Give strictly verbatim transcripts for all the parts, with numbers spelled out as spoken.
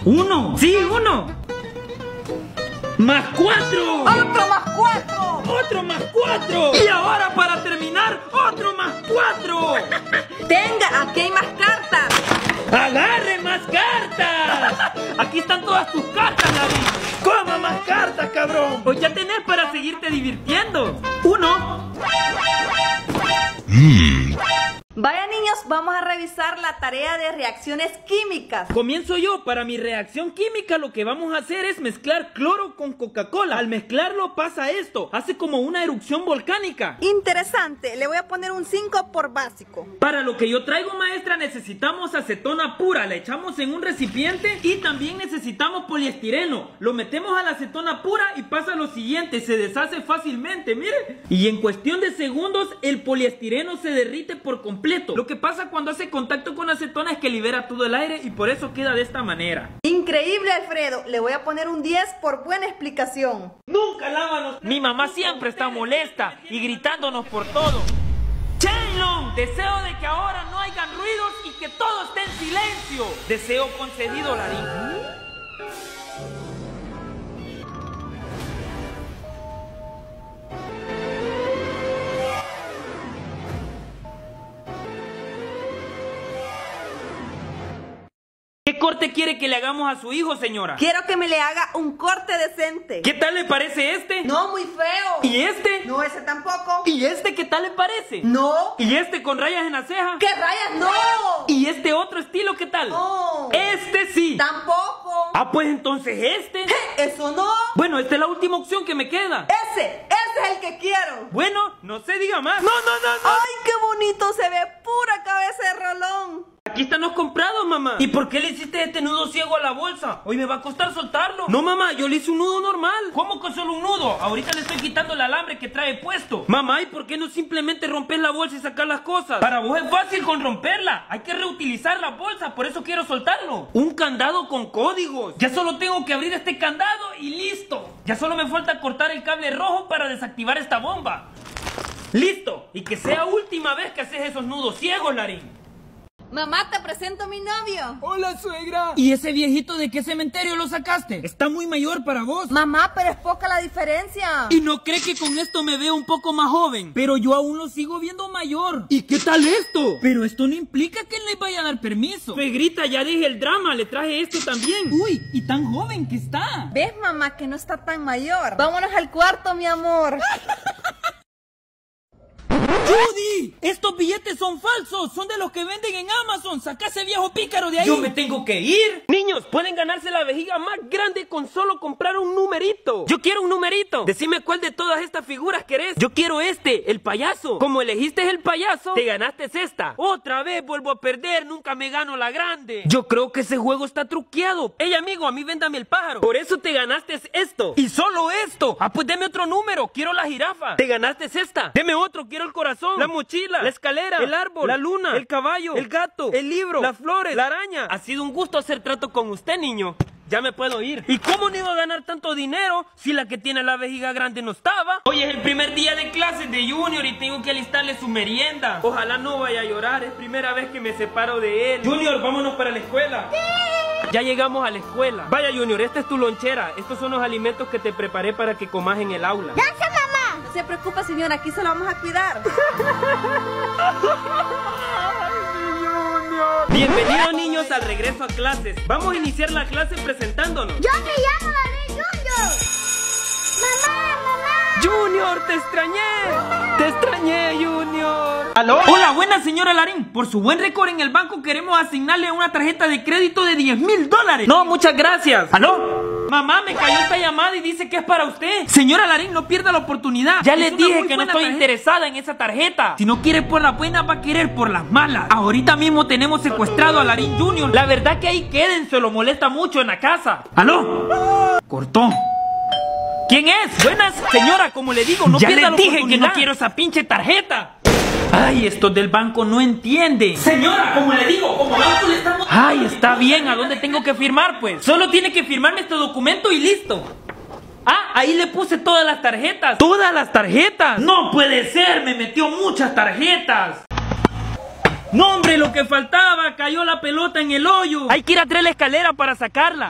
Uno. Sí, uno. Más cuatro. Otro más cuatro. Otro más cuatro. Y ahora para terminar, otro más cuatro. Tenga, aquí hay más cartas. ¡Agarre más cartas! Aquí están todas tus cartas, Larín. ¡Coma más cartas, cabrón! Pues ya tenés para seguirte divirtiendo. Uno. Mm. Vaya niños, vamos a revisar la tarea de reacciones químicas. Comienzo yo. Para mi reacción química lo que vamos a hacer es mezclar cloro con Coca-Cola. Al mezclarlo pasa esto, hace como una erupción volcánica. Interesante, le voy a poner un cinco por básico. Para lo que yo traigo, maestra, necesitamos acetona pura. La echamos en un recipiente y también necesitamos poliestireno. Lo metemos a la acetona pura y pasa lo siguiente, se deshace fácilmente, mire. Y en cuestión de segundos el poliestireno se derrite por completo. Lo que pasa cuando hace contacto con acetona es que libera todo el aire y por eso queda de esta manera. Increíble, Alfredo. Le voy a poner un diez por buena explicación. ¡Nunca lávanos! Mi mamá siempre está molesta y gritándonos por todo. Shenlong, deseo de que ahora no hayan ruidos y que todo esté en silencio. Deseo concedido, Larín. ¿Qué corte quiere que le hagamos a su hijo, señora? Quiero que me le haga un corte decente. ¿Qué tal le parece este? No, muy feo. ¿Y este? No, ese tampoco. ¿Y este qué tal le parece? No. ¿Y este con rayas en la ceja? ¿Qué rayas? No. ¿Y este otro estilo qué tal? No. Este sí. Tampoco. Ah, pues entonces este. Eso no. Bueno, esta es la última opción que me queda. Ese, ese es el que quiero. Bueno, no se diga más. No, no, no, no. Ay, qué bonito se ve, pura cabeza de rolón. Aquí están los comprados, mamá. ¿Y por qué le hiciste este nudo ciego a la bolsa? Hoy me va a costar soltarlo. No, mamá, yo le hice un nudo normal. ¿Cómo que solo un nudo? Ahorita le estoy quitando el alambre que trae puesto. Mamá, ¿y por qué no simplemente rompes la bolsa y sacas las cosas? Para vos es fácil con romperla. Hay que reutilizar la bolsa, por eso quiero soltarlo. Un candado con códigos. Ya solo tengo que abrir este candado y listo. Ya solo me falta cortar el cable rojo para desactivar esta bomba. ¡Listo! Y que sea última vez que haces esos nudos ciegos, Larín. Mamá, te presento a mi novio. Hola, suegra. ¿Y ese viejito de qué cementerio lo sacaste? Está muy mayor para vos. Mamá, pero es poca la diferencia. ¿Y no cree que con esto me veo un poco más joven? Pero yo aún lo sigo viendo mayor. ¿Y qué tal esto? Pero esto no implica que le vaya a dar permiso. Suegrita, ya dije el drama, le traje esto también. Uy, y tan joven que está. ¿Ves, mamá, que no está tan mayor? Vámonos al cuarto, mi amor. ¡Judy! Estos billetes son falsos, son de los que venden en Amazon. Saca ese viejo pícaro de ahí. Yo me tengo que ir. Niños, pueden ganarse la vejiga más grande con solo comprar un numerito. Yo quiero un numerito. Decime cuál de todas estas figuras querés. Yo quiero este, el payaso. Como elegiste el payaso, te ganaste esta. Otra vez vuelvo a perder, nunca me gano la grande. Yo creo que ese juego está truqueado. Ey, amigo, a mí véndame el pájaro. Por eso te ganaste esto. Y solo esto. Ah, pues deme otro número. Quiero la jirafa. Te ganaste esta. Deme otro, quiero el corazón, la mochila, la escalera, el árbol, la luna, el caballo, el gato, el libro, las flores, la araña. Ha sido un gusto hacer trato con usted, niño. Ya me puedo ir. ¿Y cómo no iba a ganar tanto dinero si la que tiene la vejiga grande no estaba? Hoy es el primer día de clases de Junior y tengo que alistarle su merienda. Ojalá no vaya a llorar, es primera vez que me separo de él. Junior, vámonos para la escuela. ¡Sí! Ya llegamos a la escuela. Vaya, Junior, esta es tu lonchera. Estos son los alimentos que te preparé para que comas en el aula. ¡Gracias, mamá! No se preocupe, señora, aquí se lo vamos a cuidar. Bienvenidos, niños, al regreso a clases. Vamos a iniciar la clase presentándonos. Yo me llamo Larín Junior. Mamá, mamá. Junior, te extrañé. Te extrañé, Junior. ¿Aló? Hola, buena señora Larín. Por su buen récord en el banco queremos asignarle una tarjeta de crédito de diez mil dólares. No, muchas gracias. ¿Aló? Mamá, me cayó esta llamada y dice que es para usted. Señora Larín, no pierda la oportunidad. Ya le dije que no estoy interesada en esa tarjeta. Si no quiere por las buenas, va a querer por las malas. Ahorita mismo tenemos secuestrado a Larín Junior. La verdad que ahí quédense, lo molesta mucho en la casa. ¿Aló? Cortó. ¿Quién es? Buenas, señora, como le digo, no pierda la oportunidad. Ya le dije que no quiero esa pinche tarjeta. Ay, estos del banco no entienden. Señora, como le digo, como banco le estamos... Ay, está bien, ¿a dónde tengo que firmar, pues? Solo tiene que firmarme este documento y listo. Ah, ahí le puse todas las tarjetas. ¿Todas las tarjetas? No puede ser, me metió muchas tarjetas. No, hombre, lo que faltaba, cayó la pelota en el hoyo. Hay que ir a traer la escalera para sacarla.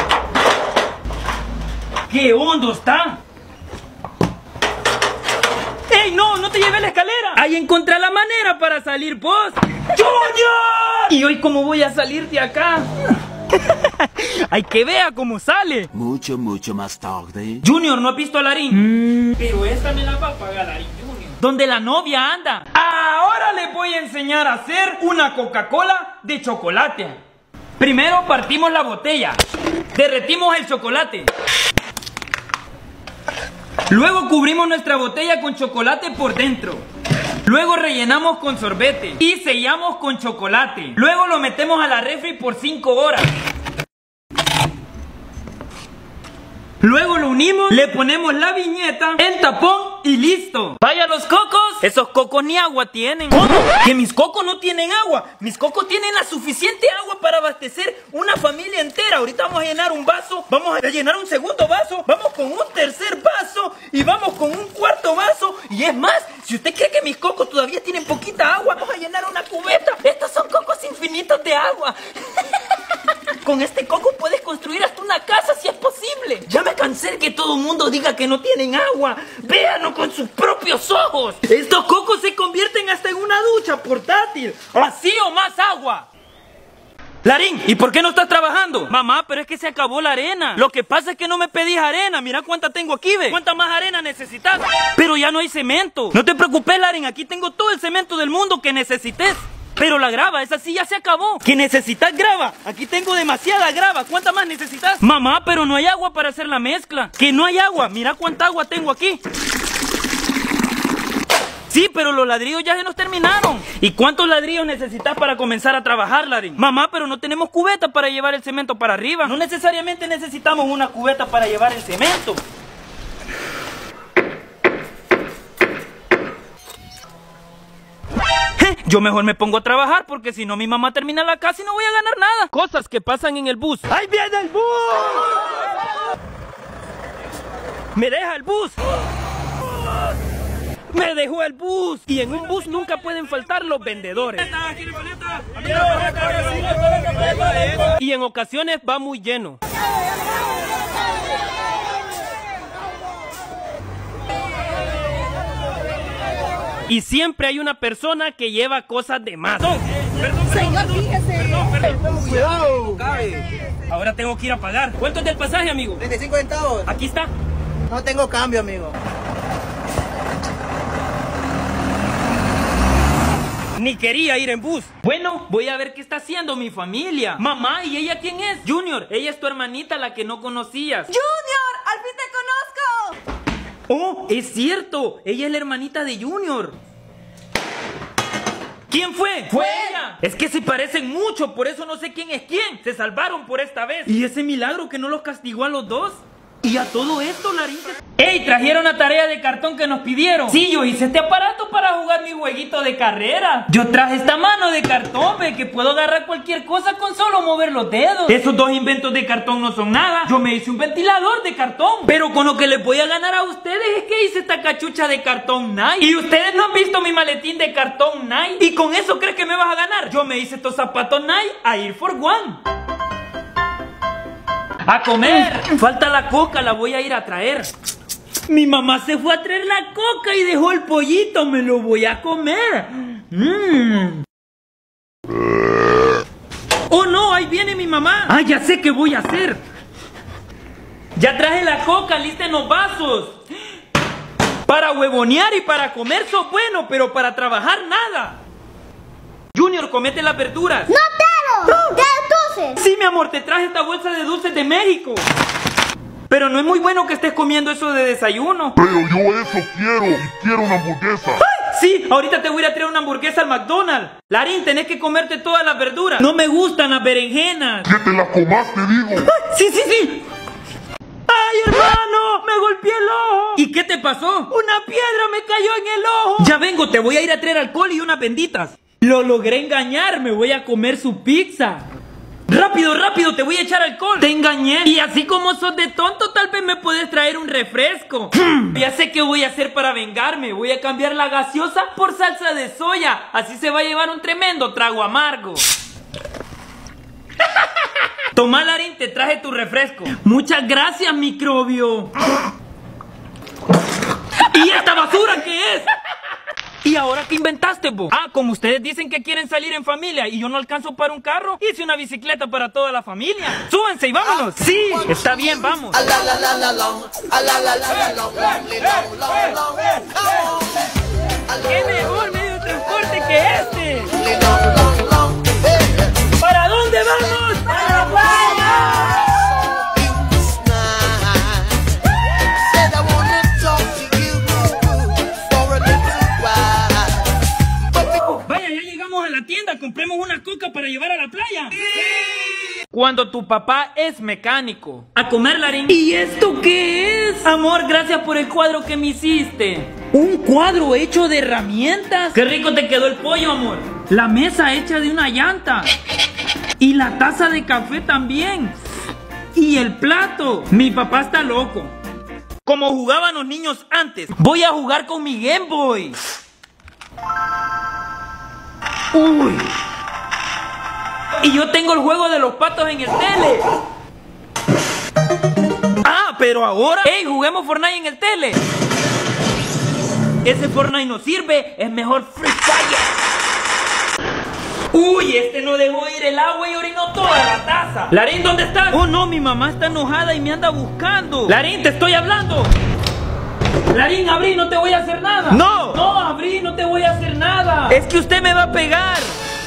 ¡Qué hondo está! ¡Ey, no! ¡No te lleves la escalera! Ahí encontré la manera para salir, vos. ¡Junior! ¿Y hoy cómo voy a salir de acá? Hay que vea cómo sale. Mucho, mucho más tarde. Junior, ¿no has visto a Larín? Mm. Pero esta me la va a pagar Larín, Junior. ¿Dónde la novia anda? Ahora les voy a enseñar a hacer una Coca-Cola de chocolate. Primero partimos la botella. Derretimos el chocolate. Luego cubrimos nuestra botella con chocolate por dentro. Luego rellenamos con sorbete y sellamos con chocolate. Luego lo metemos a la refri por cinco horas. Luego lo unimos, le ponemos la viñeta, el tapón y listo. ¡Vaya los cocos! Esos cocos ni agua tienen. ¿Cómo? ¿Que mis cocos no tienen agua? Mis cocos tienen la suficiente agua para abastecer una familia entera. Ahorita vamos a llenar un vaso, vamos a llenar un segundo vaso, vamos con un tercer vaso y vamos con un cuarto vaso. Y es más, si usted cree que mis cocos todavía tienen poquita agua, vamos a llenar una cubeta. Estos son cocos infinitos de agua. Con este coco puedes construir hasta una casa si es posible. Ya me cansé de que todo el mundo diga que no tienen agua. Véanlo con sus propios ojos. Estos cocos se convierten hasta en una ducha portátil. Así o más agua. Larín, ¿y por qué no estás trabajando? Mamá, pero es que se acabó la arena. Lo que pasa es que no me pedís arena. Mira cuánta tengo aquí, ve. ¿Cuánta más arena necesitas? Pero ya no hay cemento. No te preocupes, Larín. Aquí tengo todo el cemento del mundo que necesites. Pero la grava, esa sí ya se acabó. ¿Que necesitas grava? Aquí tengo demasiada grava. ¿Cuánta más necesitas? Mamá, pero no hay agua para hacer la mezcla. ¿Que no hay agua? Mira cuánta agua tengo aquí. Sí, pero los ladrillos ya se nos terminaron. ¿Y cuántos ladrillos necesitas para comenzar a trabajar, Larín? Mamá, pero no tenemos cubeta para llevar el cemento para arriba. No necesariamente necesitamos una cubeta para llevar el cemento. Yo mejor me pongo a trabajar porque si no mi mamá termina la casa y no voy a ganar nada. Cosas que pasan en el bus. ¡Ahí viene el bus! ¡Me deja el bus! ¡Me dejó el bus! Y en un bus nunca pueden faltar los vendedores. Y en ocasiones va muy lleno. Y siempre hay una persona que lleva cosas de más. Perdón, perdón, Señor, fíjese. Perdón, perdón. Cuidado. Ahora tengo que ir a pagar. ¿Cuánto es del pasaje, amigo? treinta y cinco centavos. Aquí está. No tengo cambio, amigo. Ni quería ir en bus. Bueno, voy a ver qué está haciendo mi familia. Mamá, ¿y ella quién es? Junior, ella es tu hermanita, la que no conocías. ¡Junior! ¡Al fin te conozco! ¡Oh! ¡Es cierto! Ella es la hermanita de Junior. ¿Quién fue? ¡Fue ella! Es que se parecen mucho, por eso no sé quién es quién. Se salvaron por esta vez. ¿Y ese milagro que no los castigó a los dos? Y a todo esto, Larín. ¡Ey! Trajeron la tarea de cartón que nos pidieron. Sí, yo hice este aparato para jugar mi jueguito de carrera. Yo traje esta mano de cartón, ve, que puedo agarrar cualquier cosa con solo mover los dedos. Esos dos inventos de cartón no son nada. Yo me hice un ventilador de cartón. Pero con lo que les voy a ganar a ustedes es que hice esta cachucha de cartón Nike. Y ustedes no han visto mi maletín de cartón Nike. ¿Y con eso crees que me vas a ganar? Yo me hice estos zapatos Nike a Air Force One. ¡A comer! Falta la coca, la voy a ir a traer. Mi mamá se fue a traer la coca y dejó el pollito. Me lo voy a comer. Mm. ¡Oh no! Ahí viene mi mamá. ¡Ah, ya sé qué voy a hacer! Ya traje la coca, lista en los vasos. Para huevonear y para comer sos bueno, pero para trabajar nada. Junior, comete las verduras. ¡No quiero! ¡De dulces! Sí, mi amor, te traje esta bolsa de dulces de México. Pero no es muy bueno que estés comiendo eso de desayuno. Pero yo eso quiero, y quiero una hamburguesa. ¡Ay! Sí, ahorita te voy a ir a traer una hamburguesa al McDonald's. Larín, tenés que comerte todas las verduras. No me gustan las berenjenas. Que te las comas, te digo. ¡Ay! Sí, sí, sí. ¡Ay, hermano! ¡Me golpeé el ojo! ¿Y qué te pasó? ¡Una piedra me cayó en el ojo! Ya vengo, te voy a ir a traer alcohol y unas benditas. Lo logré engañar, me voy a comer su pizza. Rápido, rápido, te voy a echar alcohol. Te engañé. Y así como sos de tonto, tal vez me puedes traer un refresco. Ya sé qué voy a hacer para vengarme. Voy a cambiar la gaseosa por salsa de soya. Así se va a llevar un tremendo trago amargo. Toma, Larín, te traje tu refresco. Muchas gracias, microbio. ¿Y esta basura qué es? ¿Y ahora qué inventaste, vos? Ah, como ustedes dicen que quieren salir en familia y yo no alcanzo para un carro, hice una bicicleta para toda la familia. Súbanse y vámonos. Sí, está bien, vamos. ¿Qué mejor medio de transporte que este? ¿Para dónde vamos? ¡Para la playa! A la tienda, compremos una coca para llevar a la playa. ¡Sí! Cuando tu papá es mecánico. A comer, Larín. ¿Y esto qué es? Amor, gracias por el cuadro que me hiciste. ¿Un cuadro hecho de herramientas? Qué rico te quedó el pollo, amor. La mesa hecha de una llanta. Y la taza de café también. Y el plato. Mi papá está loco. Como jugaban los niños antes. Voy a jugar con mi Game Boy. Uy. Y yo tengo el juego de los patos en el tele. Ah, pero ahora, hey, juguemos Fortnite en el tele. Ese Fortnite no sirve, es mejor Free Fire. Uy, este no dejó ir el agua y orinó toda la taza. Larín, ¿dónde estás? Oh no, mi mamá está enojada y me anda buscando. Larín, te estoy hablando. Larín, abrí, no te voy a hacer nada. No, no, abrí, no te voy a hacer nada. Es que usted me va a pegar.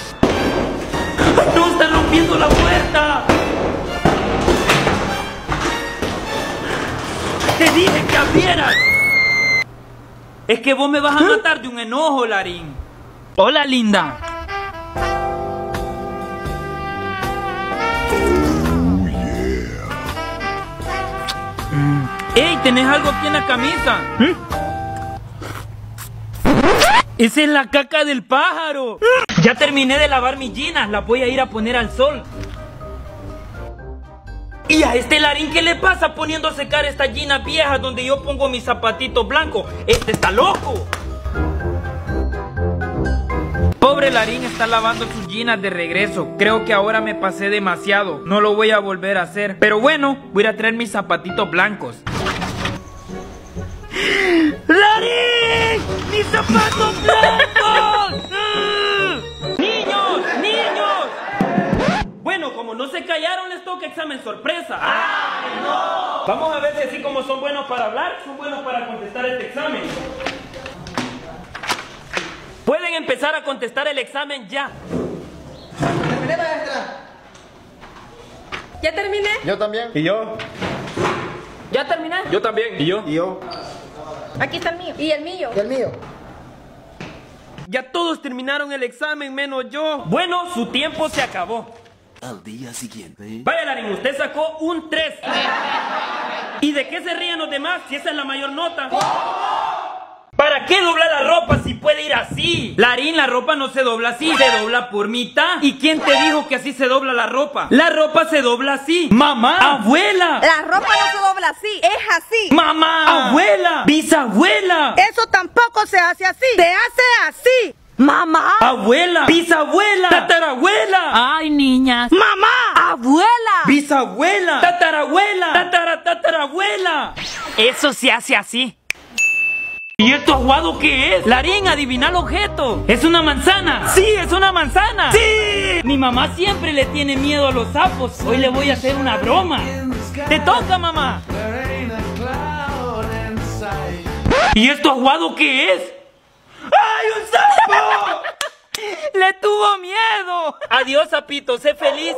No, está rompiendo la puerta. Te dije que abrieras. Es que vos me vas a matar de un enojo, Larín. Hola, linda. ¡Ey! ¿Tenés algo aquí en la camisa? ¿Mm? ¡Esa es la caca del pájaro! Ya terminé de lavar mis jeans, las voy a ir a poner al sol. ¿Y a este Larín qué le pasa poniendo a secar estas jeans viejas donde yo pongo mis zapatitos blancos? ¡Este está loco! Pobre Larín está lavando sus jeans de regreso. Creo que ahora me pasé demasiado. No lo voy a volver a hacer. Pero bueno, voy a ir a traer mis zapatitos blancos. ¡Larín! ¡Mis zapatos blancos! ¡Niños! ¡Niños! Bueno, como no se callaron, les toca examen sorpresa. ¡Ay, no! Vamos a ver si así como son buenos para hablar, son buenos para contestar este examen. Pueden empezar a contestar el examen ya. Terminé, maestra. ¿Ya terminé? Yo también. ¿Y yo? ¿Ya terminé? Yo también. ¿Y yo? ¿Y yo? Aquí está el mío. ¿Y el mío? ¿Y el mío? Ya todos terminaron el examen menos yo. Bueno, su tiempo se acabó. Al día siguiente. Vaya, Larín, usted sacó un tres. ¿Y de qué se ríen los demás si esa es la mayor nota? ¿Para qué doblar la ropa si puede ir así? Larín, la ropa no se dobla así, se dobla por mitad. ¿Y quién te dijo que así se dobla la ropa? La ropa se dobla así. ¡Mamá! ¡Abuela! La ropa no se dobla así, es así. ¡Mamá! ¡Abuela! ¡Bisabuela! Eso tampoco se hace así. Se hace así. ¡Mamá! ¡Abuela! ¡Bisabuela! ¡Tatarabuela! ¡Ay, niñas! ¡Mamá! ¡Abuela! ¡Bisabuela! ¡Tatarabuela! ¡Tatara, tatarabuela! Eso se hace así. ¿Y esto aguado qué es? Larín, adivina el objeto. ¿Es una manzana? ¡Sí, es una manzana! ¡Sí! Mi mamá siempre le tiene miedo a los sapos. Hoy le voy a hacer una broma. ¡Te toca, mamá! ¿Y esto aguado qué es? ¡Ay, un sapo! ¡Le tuvo miedo! Adiós, sapito, sé feliz.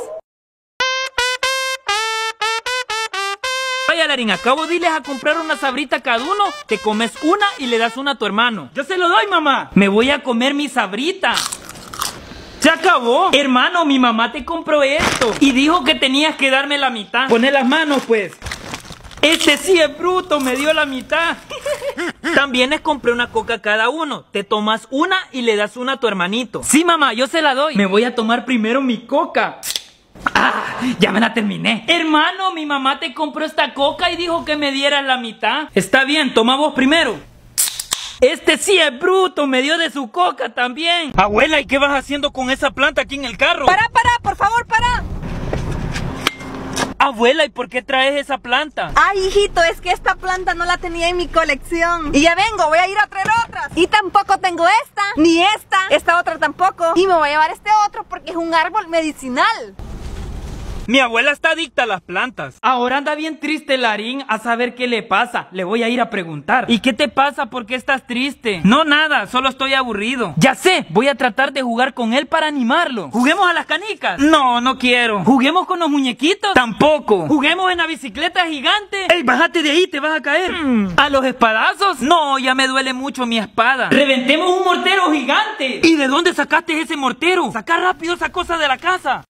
Vaya, Larín, acabo de irles a comprar una sabrita cada uno. Te comes una y le das una a tu hermano. Yo se lo doy, mamá. Me voy a comer mi sabrita. ¡Se acabó! Hermano, mi mamá te compró esto y dijo que tenías que darme la mitad. Poné las manos, pues. Este sí es bruto, me dio la mitad. También les compré una coca a cada uno. Te tomas una y le das una a tu hermanito. Sí, mamá, yo se la doy. Me voy a tomar primero mi coca. ¡Ah! Ya me la terminé. Hermano, mi mamá te compró esta coca y dijo que me dieras la mitad. Está bien, toma vos primero. Este sí es bruto, me dio de su coca también. Abuela, ¿y qué vas haciendo con esa planta aquí en el carro? Para, para, por favor, para. Abuela, ¿y por qué traes esa planta? Ay, hijito, es que esta planta no la tenía en mi colección. Y ya vengo, voy a ir a traer otras. Y tampoco tengo esta, ni esta, esta otra tampoco. Y me voy a llevar este otro porque es un árbol medicinal. Mi abuela está adicta a las plantas. Ahora anda bien triste Larín, a saber qué le pasa. Le voy a ir a preguntar. ¿Y qué te pasa? ¿Por qué estás triste? No, nada, solo estoy aburrido. Ya sé, voy a tratar de jugar con él para animarlo. ¿Juguemos a las canicas? No, no quiero. ¿Juguemos con los muñequitos? Tampoco. ¿Juguemos en la bicicleta gigante? ¡Ey, bájate de ahí, te vas a caer! Mm. ¿A los espadazos? No, ya me duele mucho mi espada. ¡Reventemos un mortero gigante! ¿Y de dónde sacaste ese mortero? Saca rápido esa cosa de la casa.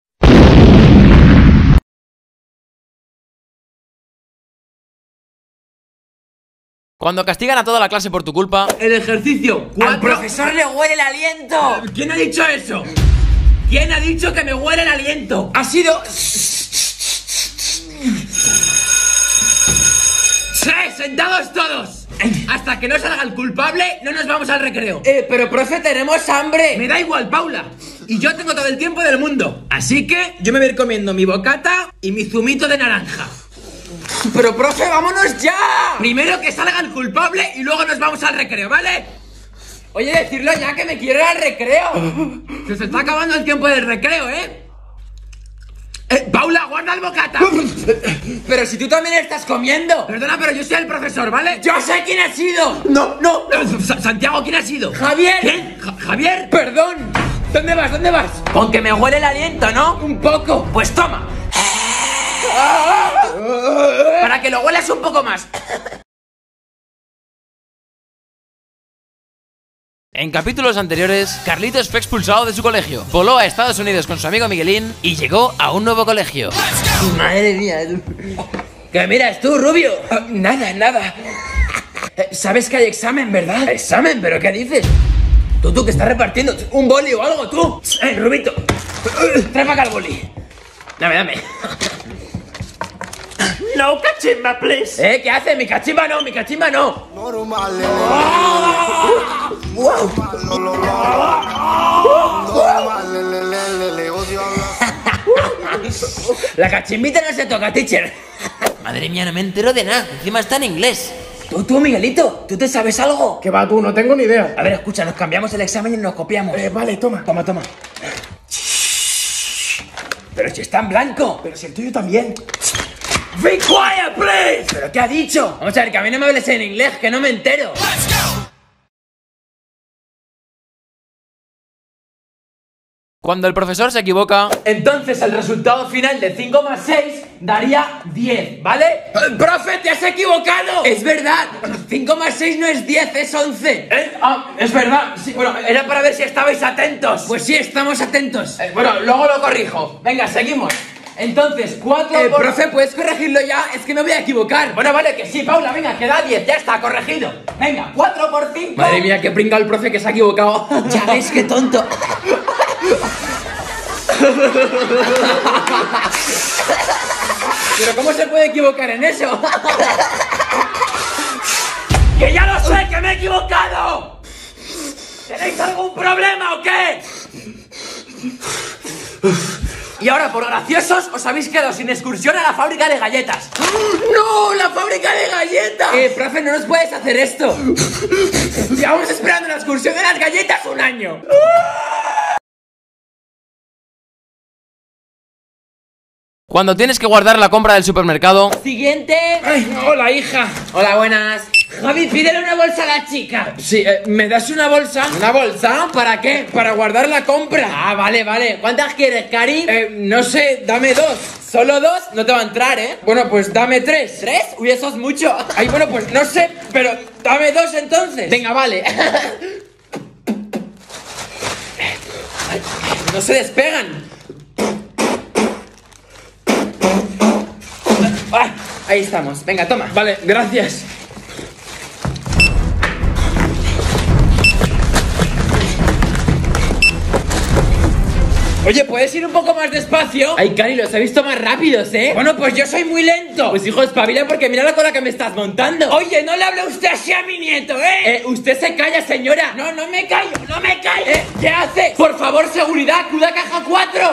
Cuando castigan a toda la clase por tu culpa. El ejercicio cuatro. ¡Al profesor le huele el aliento! ¿Quién ha dicho eso? ¿Quién ha dicho que me huele el aliento? Ha sido... ¡Sí! ¡Sentados todos! Hasta que no salga el culpable, no nos vamos al recreo. Eh, pero profe, tenemos hambre. Me da igual, Paula. Y yo tengo todo el tiempo del mundo. Así que yo me voy a ir comiendo mi bocata y mi zumito de naranja. Pero profe, vámonos ya. Primero que salga el culpable y luego nos vamos al recreo, ¿vale? Oye, decirlo ya que me quiero ir al recreo. Se os está acabando el tiempo del recreo, ¿eh? Eh, Paula, guarda el bocata. Pero si tú también estás comiendo. Perdona, pero yo soy el profesor, ¿vale? Yo sé quién ha sido. No, no, no. Sa- Santiago, ¿quién ha sido? Javier. ¿Quién? Ja- ¿Javier? Perdón. ¿Dónde vas? ¿Dónde vas? Con que me huele el aliento, ¿no? Un poco. Pues toma. Para que lo huelas un poco más. En capítulos anteriores, Carlitos fue expulsado de su colegio, voló a Estados Unidos con su amigo Miguelín y llegó a un nuevo colegio. Madre mía. ¿Qué miras tú, Rubio? Uh, nada, nada. ¿Sabes que hay examen, verdad? ¿Examen? ¿Pero qué dices? Tú, tú, que estás repartiendo un boli o algo, tú. Eh, Rubito. Trae para acá el boli. Dame, dame. No cachimba, please. ¿Eh? ¿Qué haces? Mi cachimba no, mi cachimba no. La cachimbita no se toca, teacher. Madre mía, no me entero de nada. Encima está en inglés. Tú, tú, Miguelito, ¿tú te sabes algo? ¿Qué va tú? No tengo ni idea. A ver, escucha, nos cambiamos el examen y nos copiamos. Eh, vale, toma. Toma, toma. Pero si está en blanco. Pero si el tuyo también. Be quiet, please. ¿Pero qué ha dicho? Vamos a ver, que a mí no me hables en inglés, que no me entero. Cuando el profesor se equivoca, Entonces el resultado final de cinco más seis daría diez, ¿vale? Eh, ¡Profe, te has equivocado! Es verdad, cinco más seis no es diez, es once. ¿Eh? Ah, es verdad, sí, bueno, era para ver si estabais atentos. Pues sí, estamos atentos. Eh, bueno, luego lo corrijo. Venga, seguimos. Entonces, cuatro Eh, por... profe, ¿puedes corregirlo ya? Es que me voy a equivocar. Bueno, vale, que sí, Paula, venga, que da diez, ya está, corregido. Venga, cuatro por cinco. Madre mía, qué pringa el profe que se ha equivocado. Ya ves, qué tonto. Pero ¿cómo se puede equivocar en eso? ¡Que ya lo sé, que me he equivocado! ¿Tenéis algún problema o qué? Y ahora, por graciosos, os habéis quedado sin excursión a la fábrica de galletas. ¡No! ¡La fábrica de galletas! Eh, profe, no nos puedes hacer esto. Llevamos esperando la excursión de las galletas un año. cuando tienes que guardar la compra del supermercado. Siguiente. Ay, hola, hija. Hola, buenas. Javi, pídele una bolsa a la chica. Sí, eh, ¿me das una bolsa? ¿Una bolsa? ¿Para qué? Para guardar la compra. Ah, vale, vale. ¿Cuántas quieres, Cari? Eh, no sé, dame dos. ¿Solo dos? No te va a entrar, ¿eh? Bueno, pues dame tres. ¿Tres? Uy, eso es mucho. Ay, bueno, pues no sé, pero dame dos entonces. Venga, vale. Ay, no se despegan. Ah, ahí estamos. Venga, toma. Vale, gracias. Oye, ¿puedes ir un poco más despacio? Ay, Cari, los he visto más rápidos, ¿eh? Bueno, pues yo soy muy lento. Pues hijo, espabila porque mira la cola que me estás montando. Oye, no le hable usted así a mi nieto, ¿eh? Eh, usted se calla, señora. No, no me callo, no me callo. Eh, ¿qué hace? Por favor, seguridad, acuda a caja cuatro.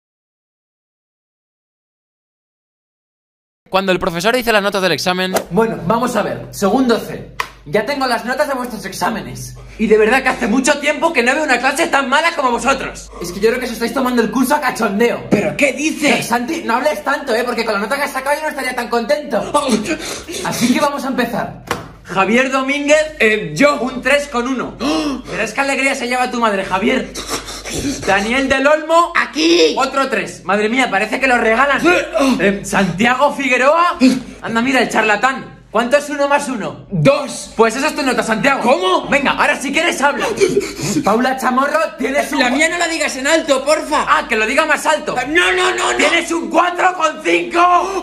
Cuando el profesor dice las notas del examen... Bueno, vamos a ver. Segundo C. Ya tengo las notas de vuestros exámenes. Y de verdad que hace mucho tiempo que no veo una clase tan mala como vosotros. Es que yo creo que os estáis tomando el curso a cachondeo. ¿Pero qué dices? Santi, no hables tanto, ¿eh? Porque con la nota que has sacado yo no estaría tan contento. Así que vamos a empezar. Javier Domínguez, eh, yo, un tres con uno. Verás qué alegría se lleva tu madre, Javier. Daniel del Olmo, aquí. Otro tres. Madre mía, parece que lo regalan. Eh, Santiago Figueroa. Anda, mira, el charlatán. ¿Cuánto es uno más uno? Dos. Pues esa es tu nota, Santiago. ¿Cómo? Venga, ahora si quieres habla. Paula Chamorro, tienes un... La mía no la digas en alto, porfa. Ah, que lo diga más alto. No, no, no, no. Tienes un cuatro con cinco.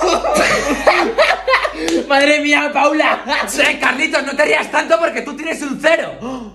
Madre mía, Paula. Sí, Carlitos, no te rías tanto porque tú tienes un cero.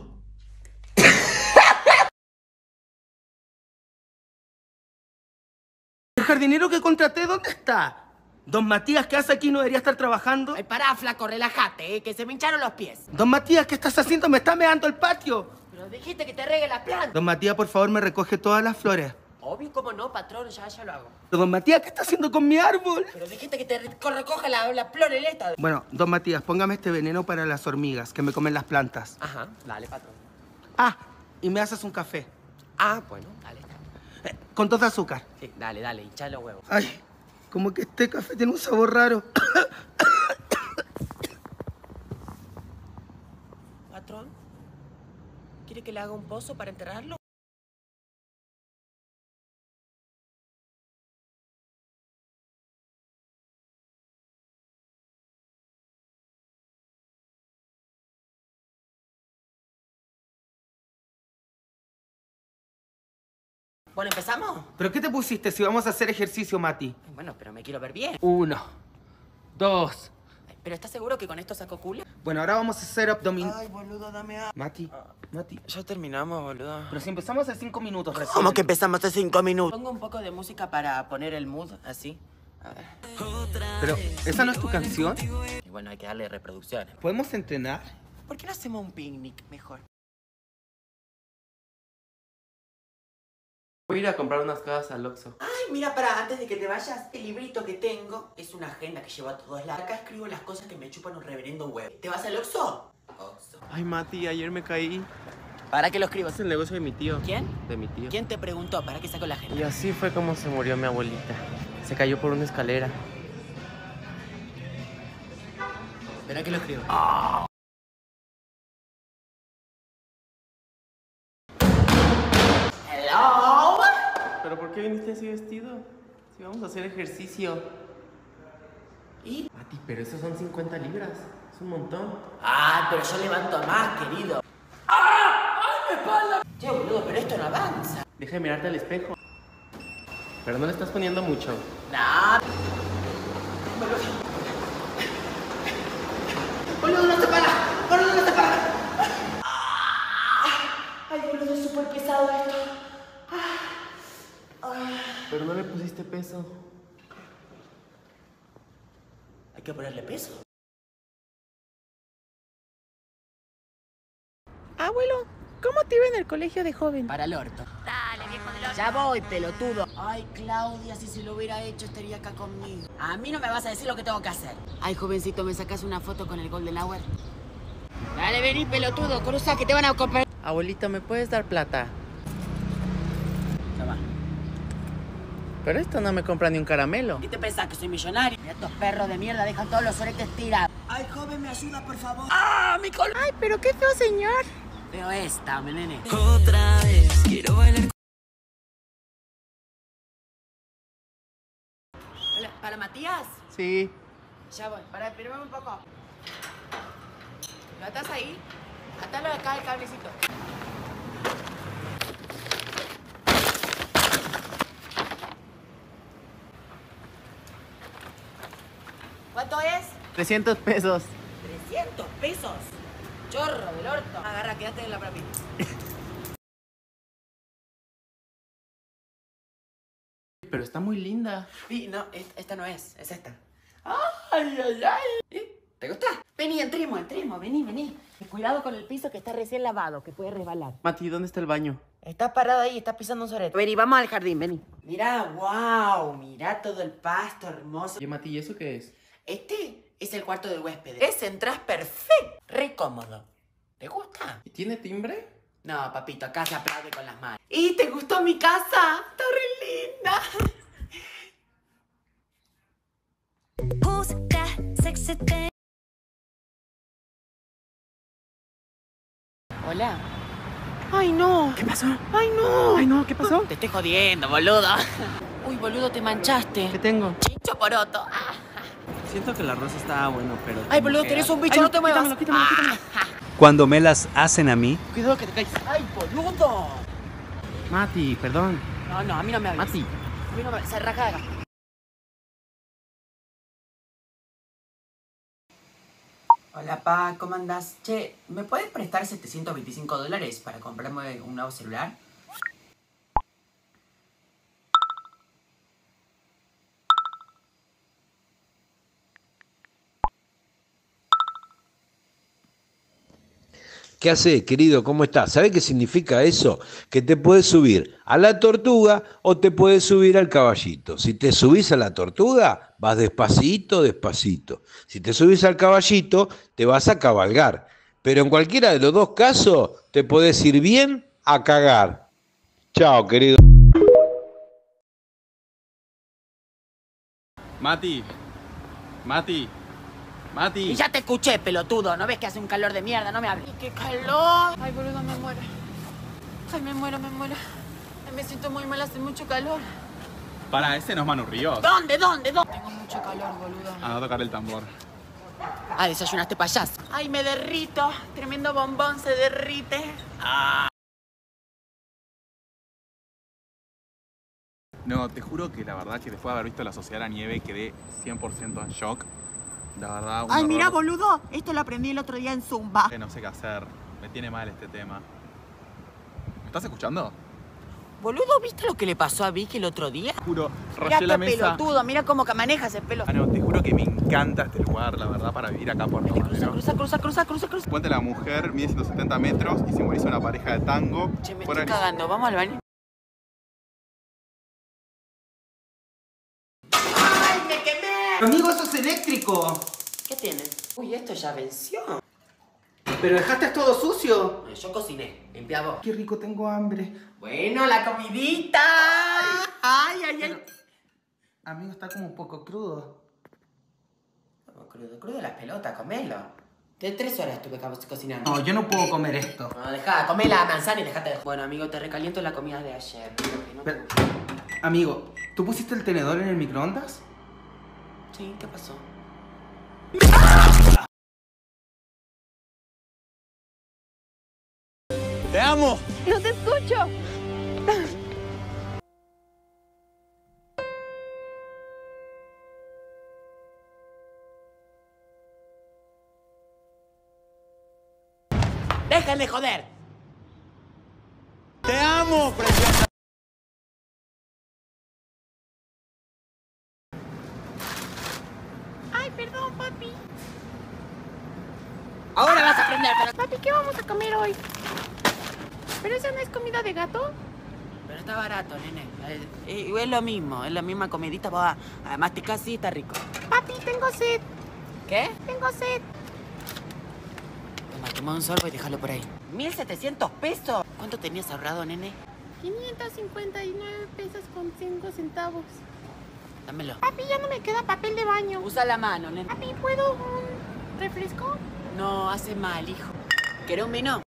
¿El jardinero que contraté dónde está? Don Matías, ¿qué hace aquí? ¿No debería estar trabajando? Ay, pará, flaco, relájate, eh, que se me hincharon los pies. Don Matías, ¿qué estás haciendo? Me está meando el patio. Pero dijiste que te regue la planta. Don Matías, por favor, me recoge todas las flores. Obvio, cómo no, patrón, ya, ya lo hago. Pero Don Matías, ¿qué está haciendo con mi árbol? Pero dijiste que te recoja la, la floreleta. Bueno, Don Matías, póngame este veneno para las hormigas que me comen las plantas. Ajá, dale, patrón. Ah, y me haces un café. Ah, bueno, dale. Eh, con todo azúcar. Sí, dale, dale, hincha los huevos. Ay, como que este café tiene un sabor raro. Patrón, ¿quiere que le haga un pozo para enterrarlo? Bueno, ¿empezamos? ¿Pero qué te pusiste si vamos a hacer ejercicio, Mati? Bueno, pero me quiero ver bien. Uno, dos. ¿Pero estás seguro que con esto saco culo? Bueno, ahora vamos a hacer abdomen... Ay, boludo, dame a... Mati, Mati. Ya terminamos, boludo. Pero si empezamos hace cinco minutos recién. ¿Cómo que empezamos hace cinco minutos? Pongo un poco de música para poner el mood, así. A ver. Pero, ¿esa no es tu canción? Y bueno, hay que darle reproducciones. ¿Podemos entrenar? ¿Por qué no hacemos un picnic mejor? Voy a ir a comprar unas cosas al Oxxo. Ay, mira, para, antes de que te vayas, el librito que tengo es una agenda que llevo a todos lados. Acá escribo las cosas que me chupan un reverendo huevo. ¿Te vas al Oxxo? Oxxo. Ay, Mati, ayer me caí. ¿Para qué lo escribo? Es el negocio de mi tío. ¿Quién? De mi tío. ¿Quién te preguntó? ¿Para qué saco la agenda? Y así fue como se murió mi abuelita. Se cayó por una escalera. ¿Para qué lo escribo? Oh. Hello. ¿Pero por qué viniste así vestido? Si vamos a hacer ejercicio. ¿Y? Mati, pero esos son cincuenta libras. Es un montón. Ah, pero yo levanto más, querido. ¡Ah! ¡Ay, mi espalda! Che, boludo, pero esto no avanza. Deja de mirarte al espejo. Pero no le estás poniendo mucho. Nah. Boludo, no te para. Boludo, no te para. Ay, boludo, es súper pesado esto. Pero no le pusiste peso. Hay que ponerle peso. Abuelo, ¿cómo te iba en el colegio de joven? Para el orto. Dale, viejo del orto. Ya voy, pelotudo. Ay, Claudia, si se lo hubiera hecho estaría acá conmigo. A mí no me vas a decir lo que tengo que hacer. Ay, jovencito, ¿me sacas una foto con el Golden Hour? Dale, vení, pelotudo, cruza que te van a comprar. Abuelito, ¿me puedes dar plata? Ya va. Pero esto no me compra ni un caramelo. ¿Qué te pensás, que soy millonario? Mira, estos perros de mierda dejan todos los oretes tirados. Ay, joven, ¿me ayuda, por favor? ¡Ah, mi col... Ay, pero qué feo, señor. Veo esta, mi nene. Otra vez quiero bailar. Hola, ¿para Matías? Sí. Ya voy, para, espérame un poco. ¿Lo atás ahí? Atalo acá el cablecito. ¿Cuánto es? trescientos pesos. trescientos pesos. Chorro del orto. Agarra, quédate en la propina. está muy linda. Sí, no, esta, esta no es, es esta. Ay, ay, ay. ¿Te gusta? Vení, entremos, entremos, vení, vení. Cuidado con el piso que está recién lavado, que puede resbalar. Mati, ¿dónde está el baño? Estás parado ahí, estás pisando un sorete. Vení, vamos al jardín, vení. Mirá, wow, mirá todo el pasto hermoso. Oye, Mati, ¿y eso qué es? Este es el cuarto del huésped. Es entras perfecto, re cómodo. ¿Te gusta? ¿Y tiene timbre? No, papito, acá se aplaude con las manos. ¿Y te gustó mi casa? Está re linda. Hola. Ay, no. ¿Qué pasó? Ay, no. Ay, no, ¿qué pasó? Te estoy jodiendo, boludo. Uy, boludo, te manchaste. ¿Qué tengo? Chincho poroto. Siento que el arroz está bueno, pero... Ay, boludo, tenés un bicho, Ay, no te muevas. Quítamelo, quítamelo, quítamelo. Cuando me las hacen a mí, Cuidado que te caes. Ay, boludo. Mati, perdón. No, no, a mí no me hables. Mati. A mí no me hables. Se raja de acá. Hola, pa, ¿cómo andás? Che, ¿me puedes prestar setecientos veinticinco dólares para comprarme un nuevo celular? ¿Qué haces, querido? ¿Cómo estás? ¿Sabés qué significa eso? Que te puedes subir a la tortuga o te puedes subir al caballito. Si te subís a la tortuga, vas despacito, despacito. Si te subís al caballito, te vas a cabalgar. Pero en cualquiera de los dos casos, te podés ir bien a cagar. Chao, querido. Mati. Mati. Mati. Y ya te escuché, pelotudo. ¿No ves que hace un calor de mierda? No me hables. ¡Qué calor! Ay, boludo, me muero. Ay, me muero, me muero. Ay, me siento muy mal, hace mucho calor. Para, ese no es Manu Ríos. ¿Dónde, dónde, dónde? Tengo mucho calor, boludo. A tocar el tambor. Ah, desayunaste payaso. Ay, me derrito. Tremendo bombón se derrite. Ah. No, te juro que la verdad que después de haber visto La Sociedad de la Nieve quedé cien por ciento en shock. La verdad, un Ay, horror. mira, boludo. Esto lo aprendí el otro día en Zumba. Que no sé qué hacer. Me tiene mal este tema. ¿Me estás escuchando? Boludo, ¿viste lo que le pasó a Vicky el otro día? Juro, Mira rayé qué la mesa. pelotudo, mira cómo que maneja ese pelo. Ah, no, te juro que me encanta este lugar, la verdad, para vivir acá por favor. Cruza, cruza, cruza, cruza, cruza, cruza. Puente La Mujer, mide ciento setenta metros y simboliza una pareja de tango. Che, me Fuera estoy de- cagando. Vamos al baño. ¡Ay, me quemé! Amigo, eso es eléctrico. ¿Qué tiene? Uy, esto ya venció. Pero dejaste todo sucio. Yo cociné, limpia vos. Qué rico, tengo hambre. Bueno, la comidita. Ay, ay, ay. Amigo, está como un poco crudo. Como crudo, crudo las pelotas, comelo. De tres horas estuve co- cocinando. No, yo no puedo comer esto. No, dejá, comé la manzana y dejate de... Bueno, amigo, te recaliento la comida de ayer. No te Pero, amigo, ¿tú pusiste el tenedor en el microondas? Sí, ¿qué pasó? ¡te amo! No te escucho. ¡Dejen de joder! ¡Te amo, preciosa! Ay, perdón, papi. Ahora vas a aprender, pero... Papi, ¿qué vamos a comer hoy? ¿Pero eso no es comida de gato? Pero está barato, nene. Eh, Es, es lo mismo, es la misma comidita. Vos a, a masticar, sí, está rico. Papi, tengo sed. ¿Qué? Tengo sed. Toma, toma un sorbo y déjalo por ahí. ¿mil setecientos pesos? ¿Cuánto tenías ahorrado, nene? quinientos cincuenta y nueve pesos con cinco centavos. Dámelo. Papi, ya no me queda papel de baño. Usa la mano, nene. Papi, ¿puedo un refresco? No, hace mal, hijo. ¿Querés un vino?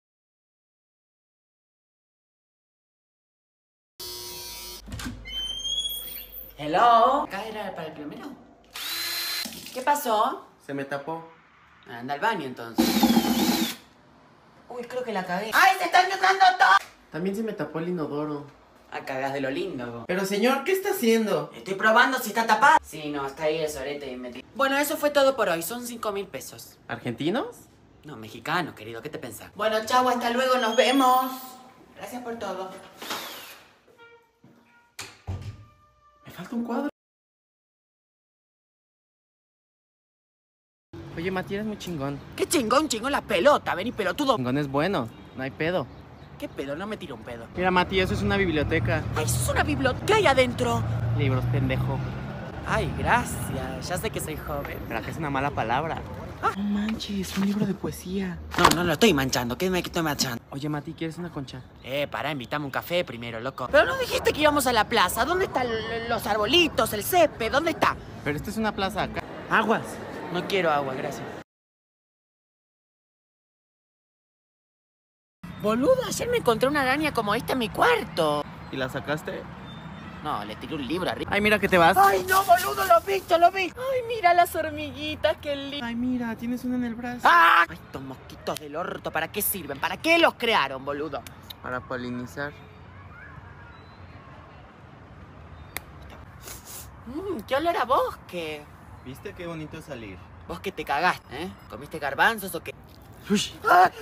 Hello. ¿Acá era para el plomero? ¿Qué pasó? Se me tapó. Anda al baño, entonces. Uy, creo que la cagué. ¡Ay, se está inundando todo! También se me tapó el inodoro. Ah, cagás de lo lindo, vos. Pero señor, ¿qué está haciendo? Estoy probando si está tapada. Sí, no, está ahí el sorete y metí. Bueno, eso fue todo por hoy. Son cinco mil pesos. ¿Argentinos? No, mexicanos, querido. ¿Qué te pensás? Bueno, chau, hasta luego. Nos vemos. Gracias por todo. Me Falta un cuadro. Oye, Mati, eres muy chingón. ¿Qué chingón, chingón la pelota? Vení, pelotudo. Chingón es bueno, no hay pedo. ¿Qué pedo? No me tiro un pedo. Mira, Mati, eso es una biblioteca. Ay, eso es una biblioteca. ¿Qué hay adentro? Libros, pendejo. Ay, gracias. Ya sé que soy joven. Pero que es una mala palabra. Ah. No manches, un libro de poesía. No, no lo estoy manchando. ¿Qué me estoy manchando? Oye, Mati, ¿quieres una concha? Eh, pará, invítame un café primero, loco. Pero no dijiste que íbamos a la plaza. ¿Dónde están los arbolitos, el césped? ¿Dónde está? Pero esta es una plaza acá. Aguas. No quiero agua, gracias. Boludo, ayer me encontré una araña como esta en mi cuarto. ¿Y la sacaste? No, le tiré un libro arriba. Ay, mira que te vas. Ay, no, boludo, lo vi, lo vi. Ay, mira las hormiguitas, qué lindo. Ay, mira, tienes una en el brazo. ¡Ah! Ay, estos mosquitos del orto, ¿para qué sirven? ¿Para qué los crearon, boludo? Para polinizar. Mmm, qué olor a bosque. ¿Viste qué bonito salir? Vos que te cagaste, ¿eh? ¿Comiste garbanzos o qué? Uy. ¡Ah!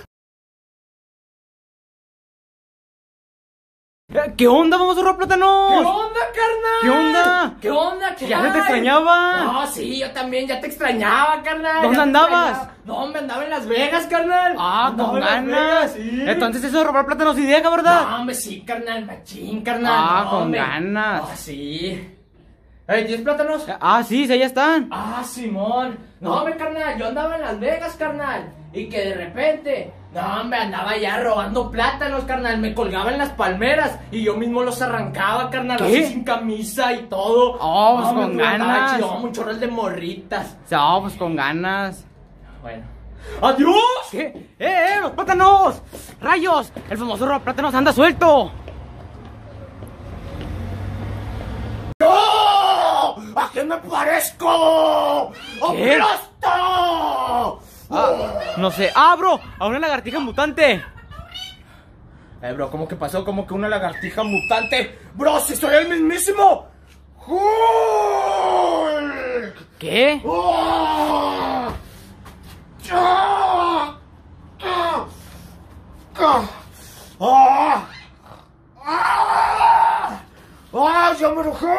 ¿Qué onda? ¡Vamos a robar plátanos! ¿Qué onda, carnal? ¿Qué onda? ¿Qué onda? ¿Qué ¿Ya hay? se te extrañaba? No, sí, yo también ya te extrañaba, carnal. ¿Dónde Ya te andabas? extrañaba. No, me andaba en Las Vegas, carnal. Ah, Andaba con en Las ganas. Vegas, sí. Entonces eso de robar plátanos sí deja, ¿verdad? No, hombre, sí, carnal, machín, carnal. Ah, no, con hombre. ganas. Ah, sí. Ey, ¿tienes plátanos? Ah, sí, sí, ya están. Ah, Simón. No, hombre, carnal, yo andaba en Las Vegas, carnal. Y que de repente, no, hombre, andaba ya robando plátanos, carnal. Me colgaba en las palmeras y yo mismo los arrancaba, carnal. ¿Qué? Así sin camisa y todo. Oh, pues No, con me andaba ganas. chido, un chorral de morritas. No, pues con ganas. Bueno. ¡Adiós! ¿Qué? ¡Eh, eh, los plátanos! ¡Rayos! El famoso roba plátanos anda suelto. ¡No! ¿A qué me parezco? ¿Qué? ¡Aplasto! Ah, no sé. ¡Ah, bro! A una lagartija mutante. Eh, bro, ¿cómo que pasó? ¿Cómo que una lagartija mutante? Bro, si soy el mismísimo Hulk. ¿Qué? ¡Oh! ¡Ah! ¡Ah! ¡Ah! ¡Ah! ¡Ah! ¡Ya me enojé!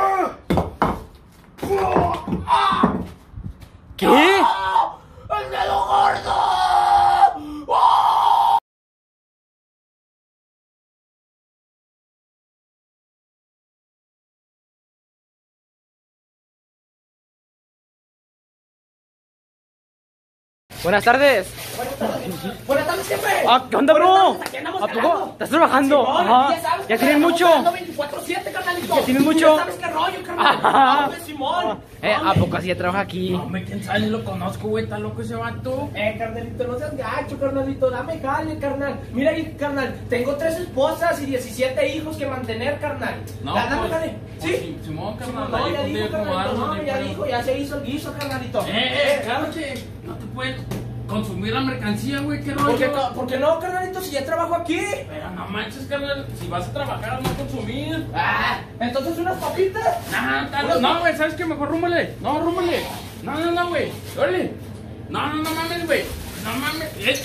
¡Ah! ¿Qué? ¡Ah! ¡El dedo gordo! ¡Ah! Buenas tardes. Buenas tardes. Buenas tardes siempre. Ah, ¿qué onda, bro? Aquí andamos ¿A poco? jalando. ¿Estás trabajando? Simón, Ajá. ya sabes, ¿Ya tienen andamos mucho? jalando veinticuatro siete, carnalito. ¿Ya tienen Tú mucho? Ya sabes qué rollo, carnal. Ajá. Hombre, Simón. Eh, ¿a poco así ya trabaja aquí? Hombre, quién sabe, ni lo conozco, güey, está loco ese vato. Eh, carnalito, no seas gacho, carnalito, dame jale, carnal. Mira ahí, carnal, tengo tres esposas y diecisiete hijos que mantener, carnal. No, Da- dame pues, jale. pues, ¿Sí? Simón, carnal, Simón, no, ahí ya ponte dijo, a carnalito, acomodarnos, no, no hay ya pedo. dijo, ya se hizo el guiso, carnalito. Eh, eh, claro que no te puedes consumir la mercancía, güey, qué rollo. ¿Por qué, ca- ¿Por qué no, carnalito, si ya trabajo aquí? Pero no manches, carnal, si vas a trabajar a no consumir. Ah, entonces unas papitas. Nah, tal- no, güey, ¿sabes qué? Mejor rúmale. No, rúmale. No, no, no, güey. Órale. No, no, no mames, güey. No mames. Eh.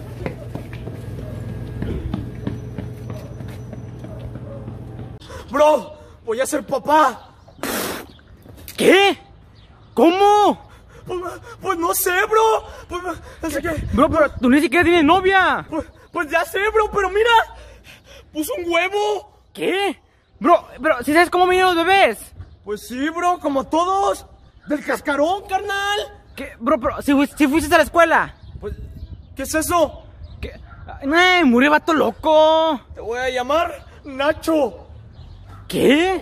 Bro, voy a ser papá. ¿Qué? ¿Cómo? Pues, pues no sé, bro. Pues, así que, Bro, pero tú ni siquiera tienes novia. pues, pues ya sé, bro, pero mira, puso un huevo. ¿Qué? Bro, pero ¿sí sabes cómo vienen los bebés? Pues sí, bro, como todos. Del cascarón, carnal. ¿Qué? Bro, pero si, si fuiste a la escuela. Pues, ¿qué es eso? ¿Qué? Ay, murió vato loco. Te voy a llamar Nacho. ¿Qué?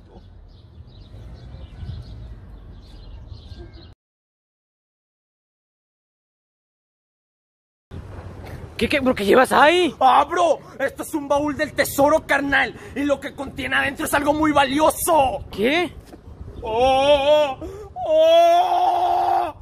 ¿Qué, qué, bro, qué llevas ahí? Ah, bro, esto es un baúl del tesoro, carnal. Y lo que contiene adentro es algo muy valioso. ¿Qué? ¡Oh! ¡Oh!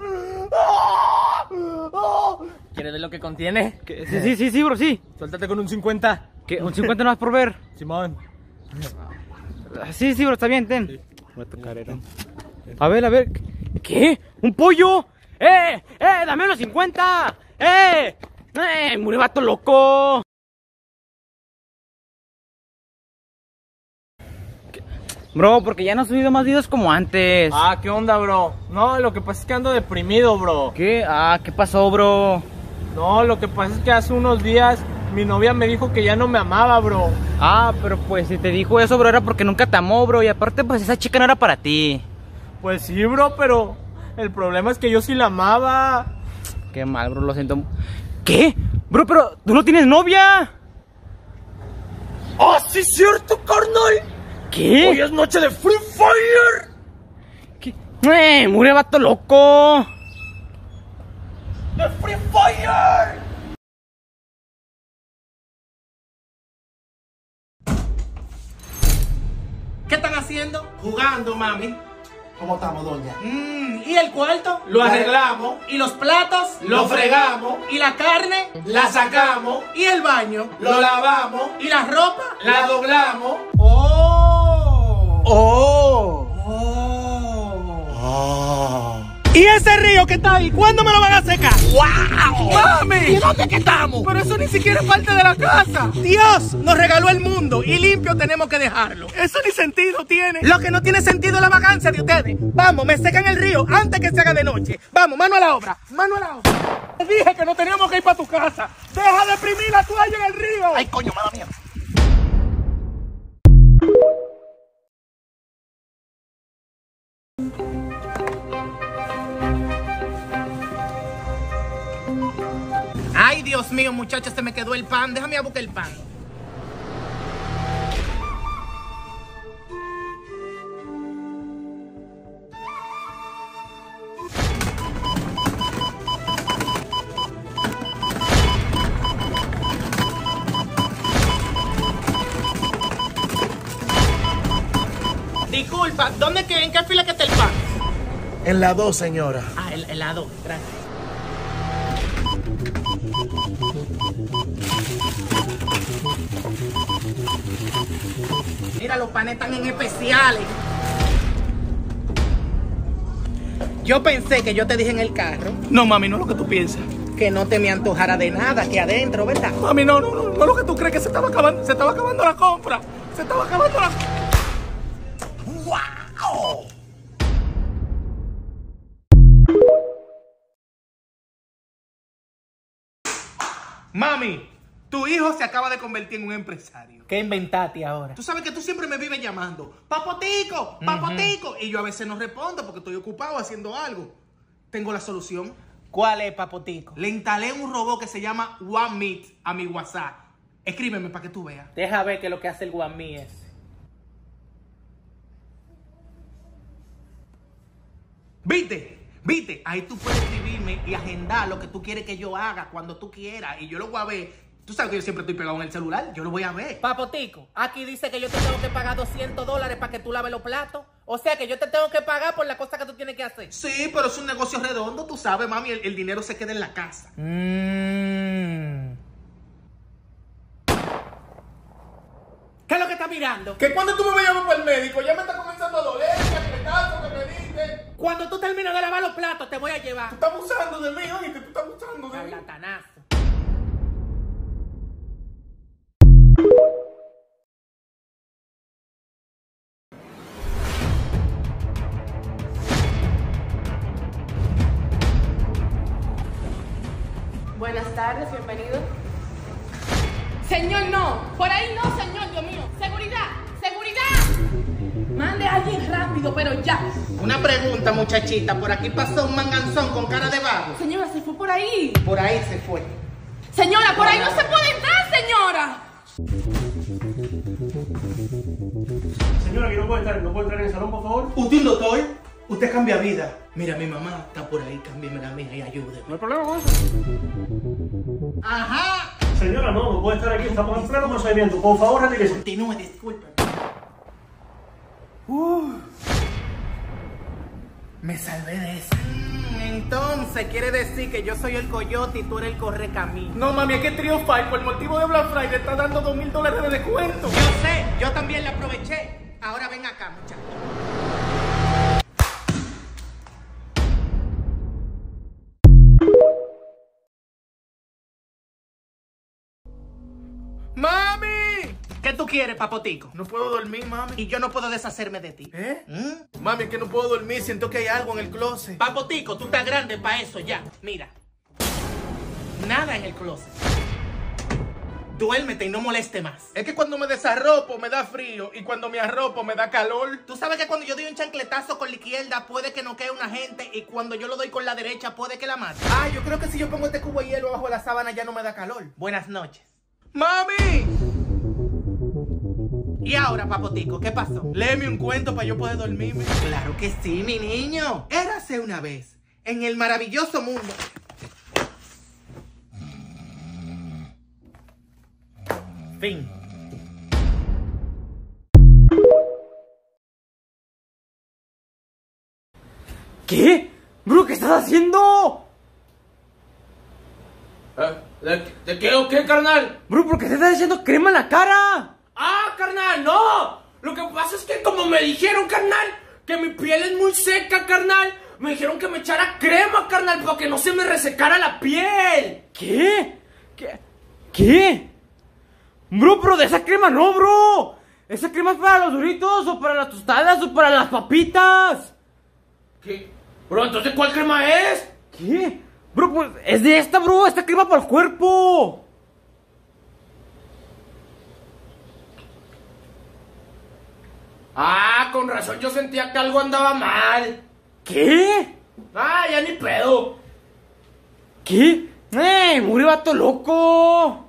¡Oh! ¿Quieres ver lo que contiene? ¿Qué? Sí, sí, sí, sí, bro, sí. Suéltate con un cincuenta. ¿Qué? ¿Un cincuenta no vas por ver? Simón. Sí, sí, bro, está bien, ten. Voy a tocar, era. A ver, a ver. ¿Qué? ¿Un pollo? ¡Eh! ¡Eh! ¡Dame los cincuenta! ¡Eh! ¡Eh! ¡Murió vato loco! ¿Qué? Bro, porque ya no he subido más videos como antes. Ah, ¿qué onda, bro? No, lo que pasa es que ando deprimido, bro. ¿Qué? Ah, ¿qué pasó, bro? No, lo que pasa es que hace unos días mi novia me dijo que ya no me amaba, bro. Ah, pero pues si te dijo eso, bro, era porque nunca te amó, bro. Y aparte, pues esa chica no era para ti. Pues sí, bro, pero el problema es que yo sí la amaba. Qué mal, bro, lo siento. ¿Qué? Bro, pero tú no tienes novia. ¡Ah, oh, sí es cierto, carnal! ¿Qué? Hoy es noche de Free Fire. ¿Qué? ¡Eh, mure, vato loco! ¡De Free Fire! ¿Qué están haciendo? Jugando, mami. ¿Cómo estamos, doña? Mm, ¿y el cuarto? Lo arreglamos. ¿Y los platos? Lo fregamos. ¿Y la carne? La sacamos. ¿Y el baño? Lo lavamos. ¿Y la ropa? La doblamos. ¡Oh! ¡Oh! ¡Oh! ¿Y ese río que está ahí? ¿Cuándo me lo van a secar? ¡Wow! ¡Mami! ¿Y dónde que estamos? Pero eso ni siquiera es parte de la casa. Dios nos regaló el mundo y limpio tenemos que dejarlo. Eso ni sentido tiene. Lo que no tiene sentido es la vagancia de ustedes. Vamos, me secan el río antes que se haga de noche. Vamos, mano a la obra, mano a la obra. Te dije que no teníamos que ir para tu casa. Deja de exprimir la toalla en el río. Ay, coño, mala mía. Ay, Dios mío, muchachos, se me quedó el pan. Déjame a buscar el pan. Disculpa, ¿dónde que, en qué fila que está el pan? En la dos, señora. Ah, en, en la dos, gracias. Mira, los panes están en especiales. Yo pensé que yo te dije en el carro. No, mami, no es lo que tú piensas. Que no te me antojara de nada aquí adentro, ¿verdad? Mami, no, no, no, no es lo que tú crees, que se estaba acabando, se estaba acabando la compra. Se estaba acabando la... ¡Wow! Mami, tu hijo se acaba de convertir en un empresario. ¿Qué inventaste ahora? Tú sabes que tú siempre me vives llamando, Papotico, Papotico, uh-huh. Y yo a veces no respondo porque estoy ocupado haciendo algo. Tengo la solución. ¿Cuál es, Papotico? Le instalé un robot que se llama OneMeet a mi WhatsApp. Escríbeme para que tú veas. Deja ver qué es lo que hace el OneMeet ese. ¿Viste? ¿Viste? Ahí tú puedes escribirme y agendar lo que tú quieres que yo haga cuando tú quieras. Y yo lo voy a ver. Tú sabes que yo siempre estoy pegado en el celular. Yo lo voy a ver. Papotico, aquí dice que yo te tengo que pagar doscientos dólares para que tú laves los platos. O sea que yo te tengo que pagar por la cosa que tú tienes que hacer. Sí, pero es un negocio redondo. Tú sabes, mami, el, el dinero se queda en la casa. Mmm. ¿Qué es lo que estás mirando? Que cuando tú me vas a llamar para el médico, ya me está comenzando a doler, que me caso, que me diste. Cuando tú termines de lavar los platos, te voy a llevar. Tú estás abusando de mí, oye, que tú estás abusando de mí. Charlatanazo. Buenas tardes, bienvenido. Señor, no. Por ahí no, señor, Dios mío. Seguridad, seguridad. Mande a alguien rápido, pero ya. Una pregunta, muchachita. Por aquí pasó un manganzón con cara de vago. Señora, se fue por ahí. Por ahí se fue. Señora, por ahí no se puede entrar, señora. Señora, que no puede entrar, no puede entrar en el salón, por favor. ¿Usted un doctor? Usted cambia vida. Mira, mi mamá está por ahí, cámbiame la mía y ayúdeme. No hay problema con eso. Ajá. Señora, no, no puede estar aquí, estamos en pleno procedimiento. Por favor, retírese. Continúe, disculpe. Uh, me salvé de eso. Entonces, quiere decir que yo soy el coyote y tú eres el correcamino. No, mami, es que Trio Five, por motivo de Black Friday, está dando dos mil dólares de descuento. Yo sé, yo también le aproveché. Ahora ven acá, muchachos. ¡Mami! ¿Qué tú quieres, papotico? No puedo dormir, mami. Y yo no puedo deshacerme de ti. ¿Eh? ¿Mm? Mami, es que no puedo dormir. Siento que hay algo en el closet. Papotico, tú estás grande para eso ya. Mira. Nada en el closet. Duérmete y no moleste más. Es que cuando me desarropo me da frío y cuando me arropo me da calor. Tú sabes que cuando yo doy un chancletazo con la izquierda puede que noquee a una gente y cuando yo lo doy con la derecha puede que la mate. Ah, yo creo que si yo pongo este cubo de hielo abajo de la sábana ya no me da calor. Buenas noches. ¡Mami! Y ahora, papotico, ¿qué pasó? Léeme un cuento para yo poder dormirme. Claro que sí, mi niño. Érase una vez, en el maravilloso mundo. Fin. ¿Qué? Bro, ¿qué estás haciendo? ¿Eh? ¿De, ¿De qué o qué, carnal? Bro, ¿por qué te estás echando crema en la cara? ¡Ah, carnal, no! Lo que pasa es que como me dijeron, carnal, que mi piel es muy seca, carnal, me dijeron que me echara crema, carnal, para que no se me resecara la piel. ¿Qué? ¿Qué? ¿Qué? Bro, pero de esa crema no, bro. ¿Esa crema es para los duritos o para las tostadas o para las papitas? ¿Qué? Bro, entonces ¿cuál crema es? ¿Qué? Bro, pues es de esta, bro. Esta crema para el cuerpo. Ah, con razón yo sentía que algo andaba mal. ¿Qué? Ah, ya ni pedo. ¿Qué? ¡Eh! ¡Murió vato loco!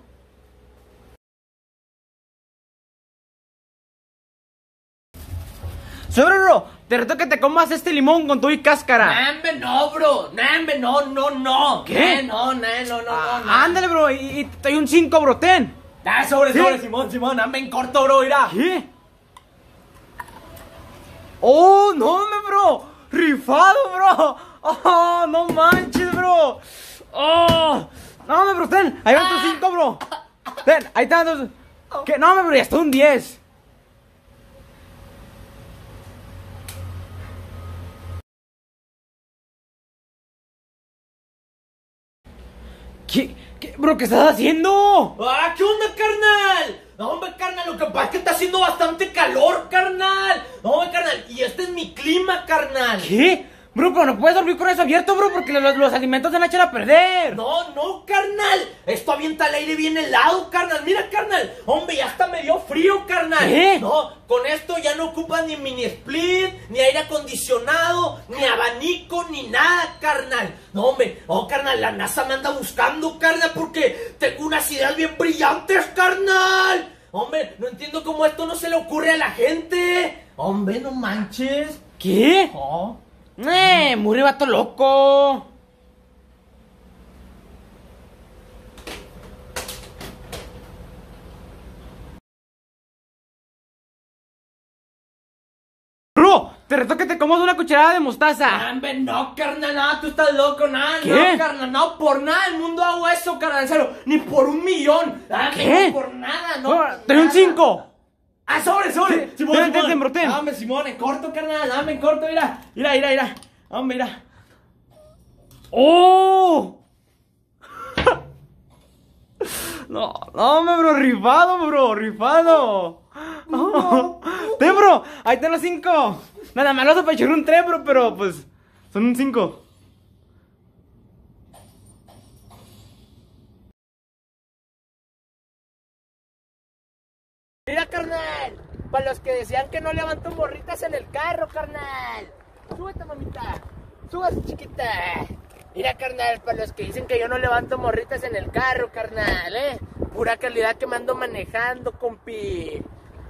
Sobre, bro, te reto que te comas este limón con todo y cáscara. Nambe, no, bro. Nambe, no, no, no. ¿Qué? Eh, no, no, no, no, Ah, no. ándale, bro, y, y te doy un cinco, bro, ten. Ah, sobre, ¿Sí? sobre, Simón, Simón. Nambe en corto, bro, mira. ¿Qué? ¡Oh, no, me, bro! ¡Rifado, bro! ¡Oh, no manches, bro! ¡Oh! No, me, bro, ten. Ahí van tus cinco, bro. Ten, ahí están tus... ¿Qué? No, me, bro, ya está un diez. ¿Qué? ¿Qué? Bro, ¿qué estás haciendo? ¡Ah, qué onda, carnal! No, hombre, carnal, lo que pasa es que está haciendo bastante calor, carnal. No, hombre, carnal, y este es mi clima, carnal. ¿Qué? Bro, pero no puedes dormir con eso abierto, bro, porque los, los alimentos se van a echar a perder. No, no, carnal. Esto avienta el aire bien helado, carnal. Mira, carnal. Hombre, ya hasta me dio frío, carnal. ¿Qué? No, con esto ya no ocupas ni mini split, ni aire acondicionado, ni abanico, ni nada, carnal. No, hombre, oh, carnal, la NASA me anda buscando, carnal, porque tengo unas ideas bien brillantes, carnal. Hombre, no entiendo cómo esto no se le ocurre a la gente. Hombre, no manches. ¿Qué? Oh. ¡Eh! ¡Murió vato loco! ¡Bro! Te reto que te comas una cucharada de mostaza. Hombre, no, carnal, nada, tú estás loco, nada, ¿Qué? no, carnal, no, por nada del mundo hago eso, carnal, en serio, ni por un millón. Ah, ¿Qué? No, por nada, no. Bueno, por ten un nada. cinco. Ah, sobre, sobre. Sí, Simón, ten, Simón. ten, ten, bro, ten. Dame, Simón, en corto, carnal, dame, en corto, mira. Mira, mira, mira. Hombre, mira. ¡Oh! No, no, me, bro, rifado, bro, rifado. Oh. Ten, bro, ahí están los cinco. Nada más los apachurré un tres, bro, pero pues son un cinco. Mira, carnal, para los que decían que no levanto morritas en el carro, carnal. Súbete, mamita. Súbase, chiquita. Mira, carnal, para los que dicen que yo no levanto morritas en el carro, carnal, eh. Pura calidad que me ando manejando, compi.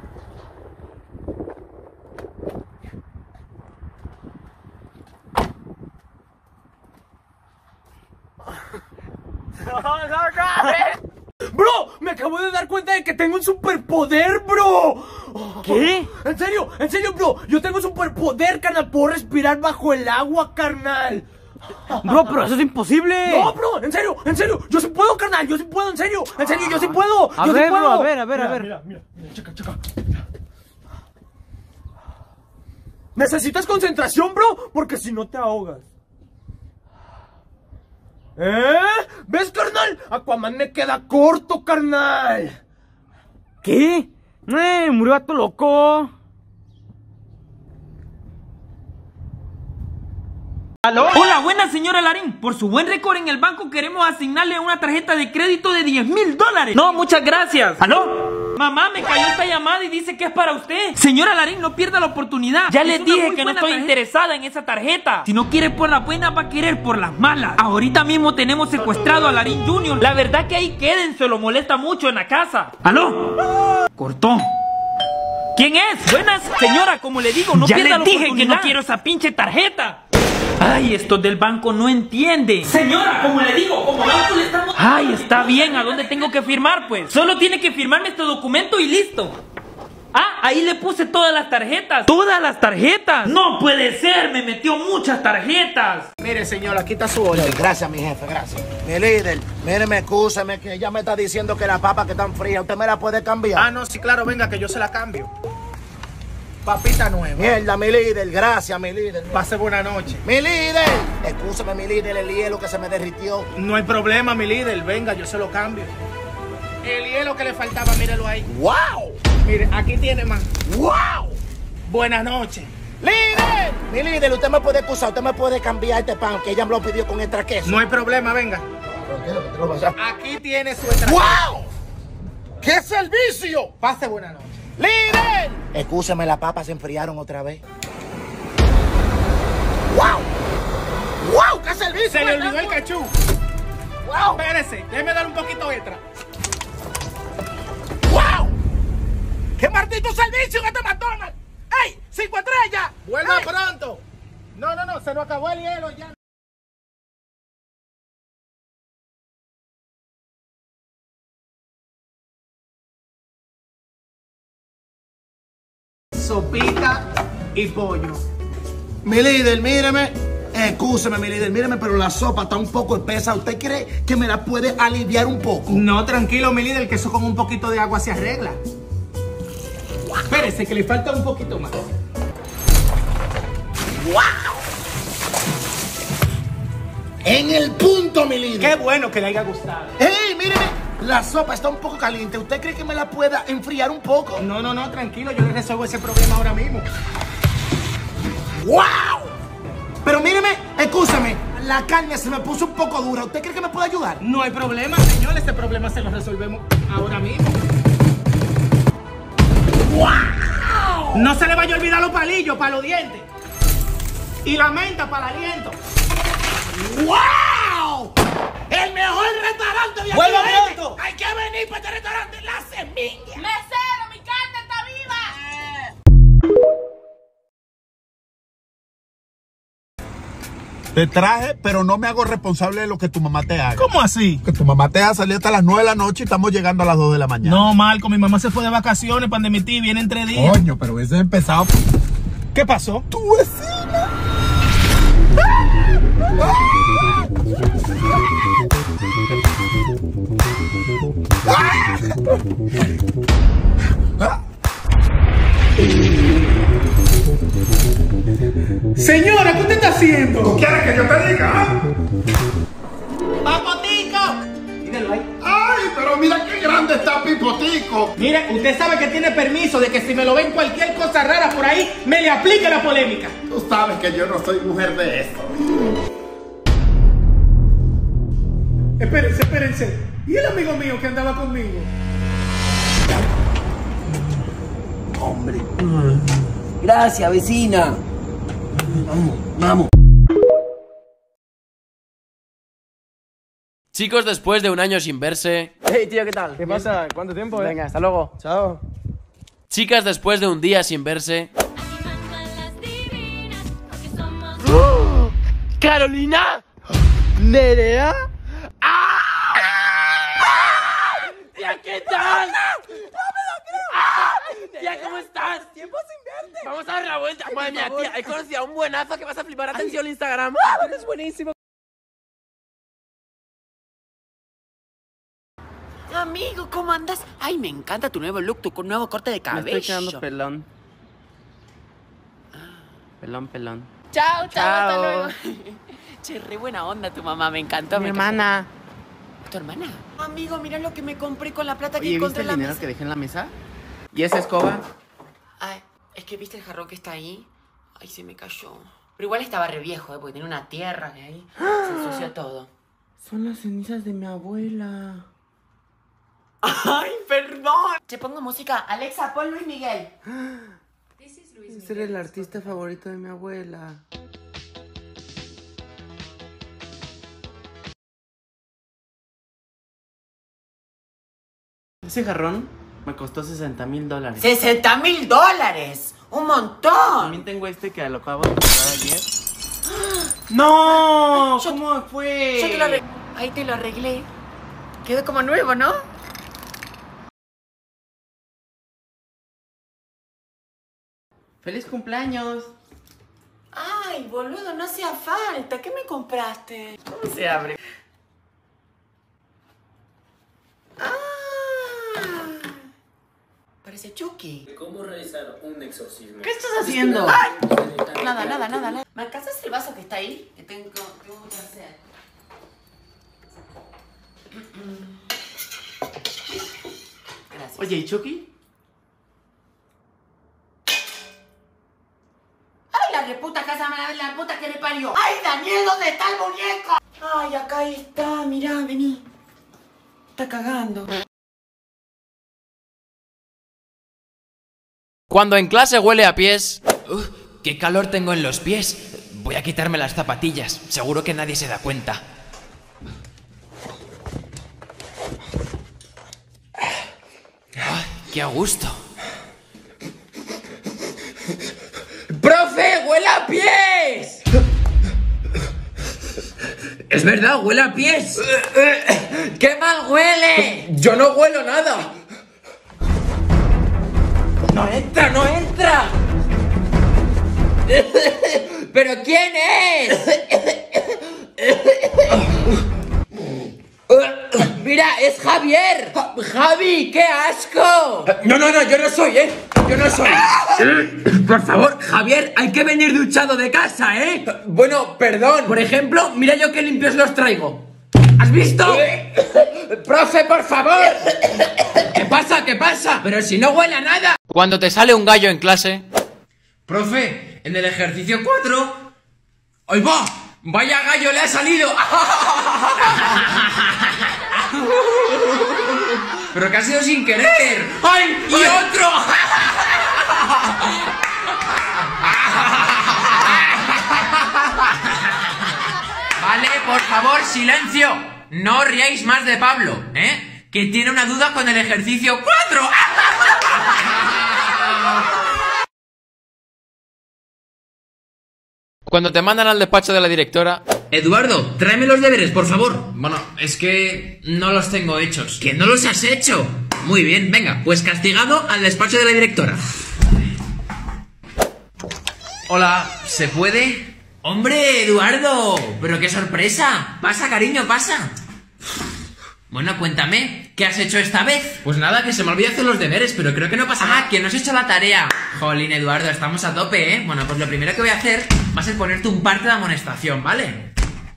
Bro, me acabo de dar cuenta de que tengo un superpoder, bro. ¿Qué? En serio, en serio, bro. Yo tengo un superpoder, carnal. Puedo respirar bajo el agua, carnal. Bro, pero eso es imposible. No, bro, en serio, en serio. Yo sí puedo, carnal. Yo sí puedo, en serio. En serio, yo sí puedo. A yo ver, sí puedo. bro, a ver, a ver, mira, a ver. Mira, mira, mira, checa, checa. Necesitas concentración, bro, porque si no te ahogas. ¿Eh? ¿Ves, carnal? Aquaman me queda corto, carnal. ¿Qué? Eh, murió vato loco. ¿Aló? Hola, buena señora Larín. Por su buen récord en el banco queremos asignarle una tarjeta de crédito de diez mil dólares. No, muchas gracias. ¿Aló? Mamá, me cayó esta llamada y dice que es para usted. Señora Larín, no pierda la oportunidad. Ya les dije que no estoy interesada en esa tarjeta. Si no quiere por las buenas, va a querer por las malas. Ahorita mismo tenemos secuestrado a Larín junior La verdad que ahí quédense, lo molesta mucho en la casa. ¿Aló? Cortó. ¿Quién es? Buenas, señora, como le digo, no Ya pierda le la dije oportunidad. que no quiero esa pinche tarjeta. Ay, estos del banco no entienden. Señora, como le digo, como banco le estamos... Ay, está bien, ¿a dónde tengo que firmar, pues? Solo tiene que firmarme este documento y listo. Ah, ahí le puse todas las tarjetas. ¡Todas las tarjetas! ¡No puede ser! ¡Me metió muchas tarjetas! Mire, señor, aquí está su orden. Gracias, mi jefe, gracias. Mi líder, míreme, excúseme, que ella me está diciendo que la papa que están fría, ¿usted me la puede cambiar? Ah, no, sí, claro, venga, que yo se la cambio. Papita nueva. Mierda, mi líder, gracias, mi líder. Pase buena noche. Mi líder, excúseme, mi líder, el hielo que se me derritió. No hay problema, mi líder, venga, yo se lo cambio. El hielo que le faltaba, mírelo ahí. ¡Wow! Mire, aquí tiene más. ¡Wow! Buenas noches. ¡Líder! Mi líder, usted me puede excusar, usted me puede cambiar este pan que ella me lo pidió con extra queso. No hay problema, venga. Aquí tiene su extra queso. ¡Wow! ¡Qué servicio! Pase buena noche. ¡Líder! Excúseme, las papas se enfriaron otra vez. ¡Wow! ¡Wow! ¡Qué servicio! Se le olvidó el cachú. ¡Wow! Espérese, déjeme dar un poquito extra. ¡Wow! ¡Qué maldito servicio en este McDonald's! ¡Ey! ¡Cinco estrellas! ¡Vuelva ¡Ey! pronto! No, no, no, se nos acabó el hielo ya. Sopita y pollo. Mi líder, míreme. Excúseme, mi líder, míreme, pero la sopa está un poco espesa. ¿Usted cree que me la puede aliviar un poco? No, tranquilo, mi líder, que eso con un poquito de agua se arregla. Espérese, que le falta un poquito más. ¡Wow! En el punto, mi líder. Qué bueno que le haya gustado. ¡Ey, míreme! La sopa está un poco caliente. ¿Usted cree que me la pueda enfriar un poco? No, no, no, tranquilo, yo le resuelvo ese problema ahora mismo. ¡Wow! Pero míreme, excúsame, la carne se me puso un poco dura. ¿Usted cree que me puede ayudar? No hay problema, señor, este problema se lo resolvemos ahora mismo. ¡Wow! No se le vaya a olvidar los palillos para los dientes. Y la menta para el aliento. ¡Wow! ¡El mejor restaurante de aquí! ¡Vuelva pronto! ¡Hay que venir para este restaurante! ¡La Semilla! ¡Mesero, mi carne está viva! Te traje, pero no me hago responsable de lo que tu mamá te haga. ¿Cómo así? Que tu mamá te haga salir hasta las nueve de la noche y estamos llegando a las dos de la mañana. No, Marco, mi mamá se fue de vacaciones para mi tía, viene entre días. Coño, pero ese es empezado. ¿Qué pasó? Tu vecina. Señora, ¿qué usted está haciendo? ¿Tú quieres que yo te diga? ¡Papotico! Míralo ahí. ¡Ay, pero mira qué grande está Pipotico! Mire, usted sabe que tiene permiso de que si me lo ven cualquier cosa rara por ahí, me le aplique la polémica. Tú sabes que yo no soy mujer de eso. Espérense, espérense. ¿Y el amigo mío que andaba conmigo? Hombre. Gracias, vecina. Vamos, vamos. Chicos, después de un año sin verse. Hey, tío, ¿qué tal? ¿Qué pasa? ¿Cuánto tiempo, eh? Venga, hasta luego. Chao. Chicas, después de un día sin verse. ¡Carolina! ¿Nerea? ¡Ah! Tía, ¿qué tal? ¡Ah! Tía, ¿cómo estás? Tiempo sin verte. Vamos a dar la vuelta. Madre mía, tía, he conocido a un buenazo que vas a flipar. Atención, el Instagram. Eres buenísimo. Amigo, ¿cómo andas? Ay, me encanta tu nuevo look, tu nuevo corte de cabello. Me estoy quedando pelón. Pelón, pelón. Chao, chao, Chao. hasta luego. Che, re buena onda tu mamá, me encantó. Mi me hermana. encantó. ¿Tu hermana? Amigo, mira lo que me compré con la plata que Oye, encontré ¿viste en el la dinero mesa. que dejé en la mesa? ¿Y esa escoba? Ay, es que viste el jarrón que está ahí. Ay, se me cayó. Pero igual estaba re viejo, ¿eh? Porque tenía una tierra que ahí se ensució todo. Son las cenizas de mi abuela. Ay, perdón. Te pongo música. Alexa, pon Luis Miguel. Ese era el artista favorito de mi abuela. Ese jarrón me costó sesenta mil dólares. ¡sesenta mil dólares! ¡Un montón! También tengo este que lo acabo de comprar ayer. ¡No! Yo, ¿Cómo fue? Yo te lo arreglé. Ahí te lo arreglé. Quedó como nuevo, ¿no? ¡Feliz cumpleaños! Ay, boludo, no hacía falta. ¿Qué me compraste? ¿Cómo se abre? Parece Chucky. ¿Cómo realizar un exorcismo? ¿Qué estás haciendo? Ay, nada, nada, nada, nada. ¿Me alcanzas el vaso que está ahí? Que tengo, tengo que hacer. Gracias. Oye, ¿y Chucky? ¡Ay, la reputa casa, la puta que le parió! ¡Ay, Daniel, ¿dónde está el muñeco? Ay, acá está, mirá, vení. Está cagando. Cuando en clase huele a pies... ¡Uf! ¡Qué calor tengo en los pies! Voy a quitarme las zapatillas. Seguro que nadie se da cuenta. ¡Ay, qué a gusto! ¡Profe! ¡Huele a pies! Es verdad, huele a pies. ¡Qué mal huele! Yo no huelo nada. ¡No entra, no entra! ¿Pero quién es? Mira, es Javier. Javi, qué asco. No, no, no, yo no soy, ¿eh? Yo no soy. Por favor, Javier, hay que venir duchado de casa, ¿eh? Bueno, perdón. Por ejemplo, mira yo qué limpios los traigo. ¿Has visto? Profe, por favor. ¿Qué pasa? ¿Qué pasa? Pero si no huele a nada. Cuando te sale un gallo en clase... Profe, en el ejercicio cuatro... ¡Ay, va! ¡Vaya gallo le ha salido! Pero que ha sido sin querer. ¡Ay! ¡Y otro! Vale, por favor, silencio. No os riáis más de Pablo, ¿eh? Que tiene una duda con el ejercicio cuatro. Cuando te mandan al despacho de la directora... Eduardo, tráeme los deberes, por favor. Bueno, es que no los tengo hechos. ¿Que no los has hecho? Muy bien, venga, pues castigado al despacho de la directora. Hola, ¿se puede? ¡Hombre, Eduardo! ¡Pero qué sorpresa! Pasa, cariño, pasa. Bueno, cuéntame, ¿qué has hecho esta vez? Pues nada, que se me olvidó hacer los deberes, pero creo que no pasa nada. Ah, que no has hecho la tarea. Jolín, Eduardo, estamos a tope, ¿eh? Bueno, pues lo primero que voy a hacer va a ser ponerte un parte de amonestación, ¿vale?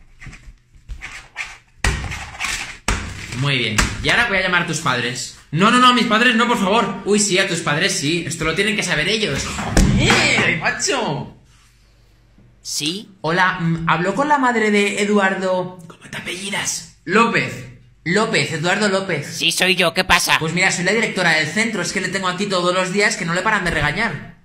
Muy bien. Y ahora voy a llamar a tus padres. No, no, no, a mis padres no, por favor. Uy, sí, a tus padres sí. Esto lo tienen que saber ellos. ¡Joder, macho! ¿Sí? Hola, ¿habló con la madre de Eduardo? ¿Cómo te apellidas? López. López, Eduardo López. Sí, soy yo, ¿qué pasa? Pues mira, soy la directora del centro. Es que le tengo aquí todos los días que no le paran de regañar.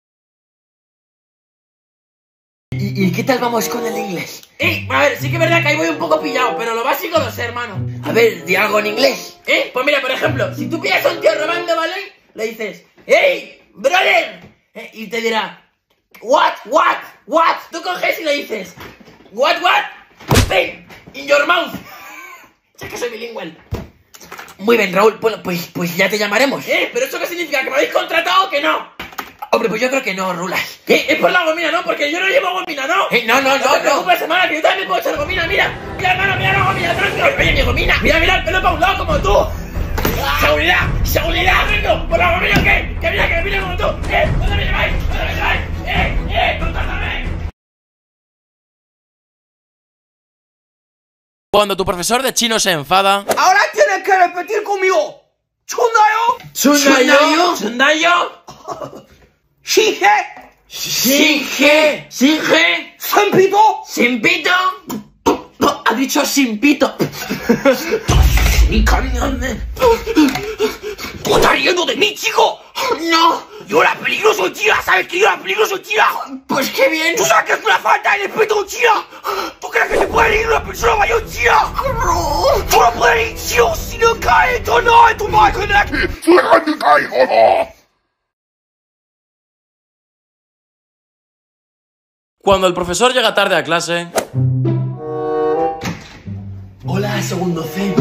¿Y, y qué tal vamos con el inglés? Eh, a ver, sí que es verdad que ahí voy un poco pillado, pero lo básico lo sé, hermano. A ver, di algo en inglés. Eh, pues mira, por ejemplo, si tú pillas a un tío robando, ¿vale? Le dices, ¡hey, brother! Eh, y te dirá, what, what, what? Tú coges y le dices, what, what? Thing in your mouth. Es que soy bilingüe. Muy bien, Raúl, bueno, pues, pues ya te llamaremos. Eh, pero ¿eso qué significa? ¿Que me habéis contratado o que no? Hombre, pues yo creo que no, Rulas. ¿Qué? Es por la gomina, ¿no? Porque yo no llevo gomina, ¿no? Eh, no, no, no, no. No te preocupes, no. hermana, que yo también puedo echar gomina, mira. Mira, hermano, mira la gomina, tranquilo. Oye, mi gomina. Mira, mira el pelo para un lado como tú. ¡Seguridad! ¡Seguridad! ¡Vengo! ¿Por la gomina qué? ¡Que mira, que me mire como tú! ¡Eh! ¿Dónde me lleváis? ¿Dónde me lleváis? ¡Eh! ¡Eh! ¡Contádame! Cuando tu profesor de chino se enfada... Ahora tienes que repetir conmigo. 춘나요? 춘나요? 춘나요? 시해? 시해? 시해? 신피도? 신피도? Ha dicho sin pito. Mi camionne. ¿Tú estás riendo de mí, chico? No. Yo era peligroso, tía. ¿Sabes que yo era peligroso, tía? Pues qué bien. ¿Tú sabes que es una falta de respeto, tía? ¿Tú crees que te puede ir una persona mayor, tía? No. Tú no puedes ir, tío, si no caes o no en tu máquina. ¡Déjame caer, joder! Cuando el profesor llega tarde a clase... Hola, segundo C.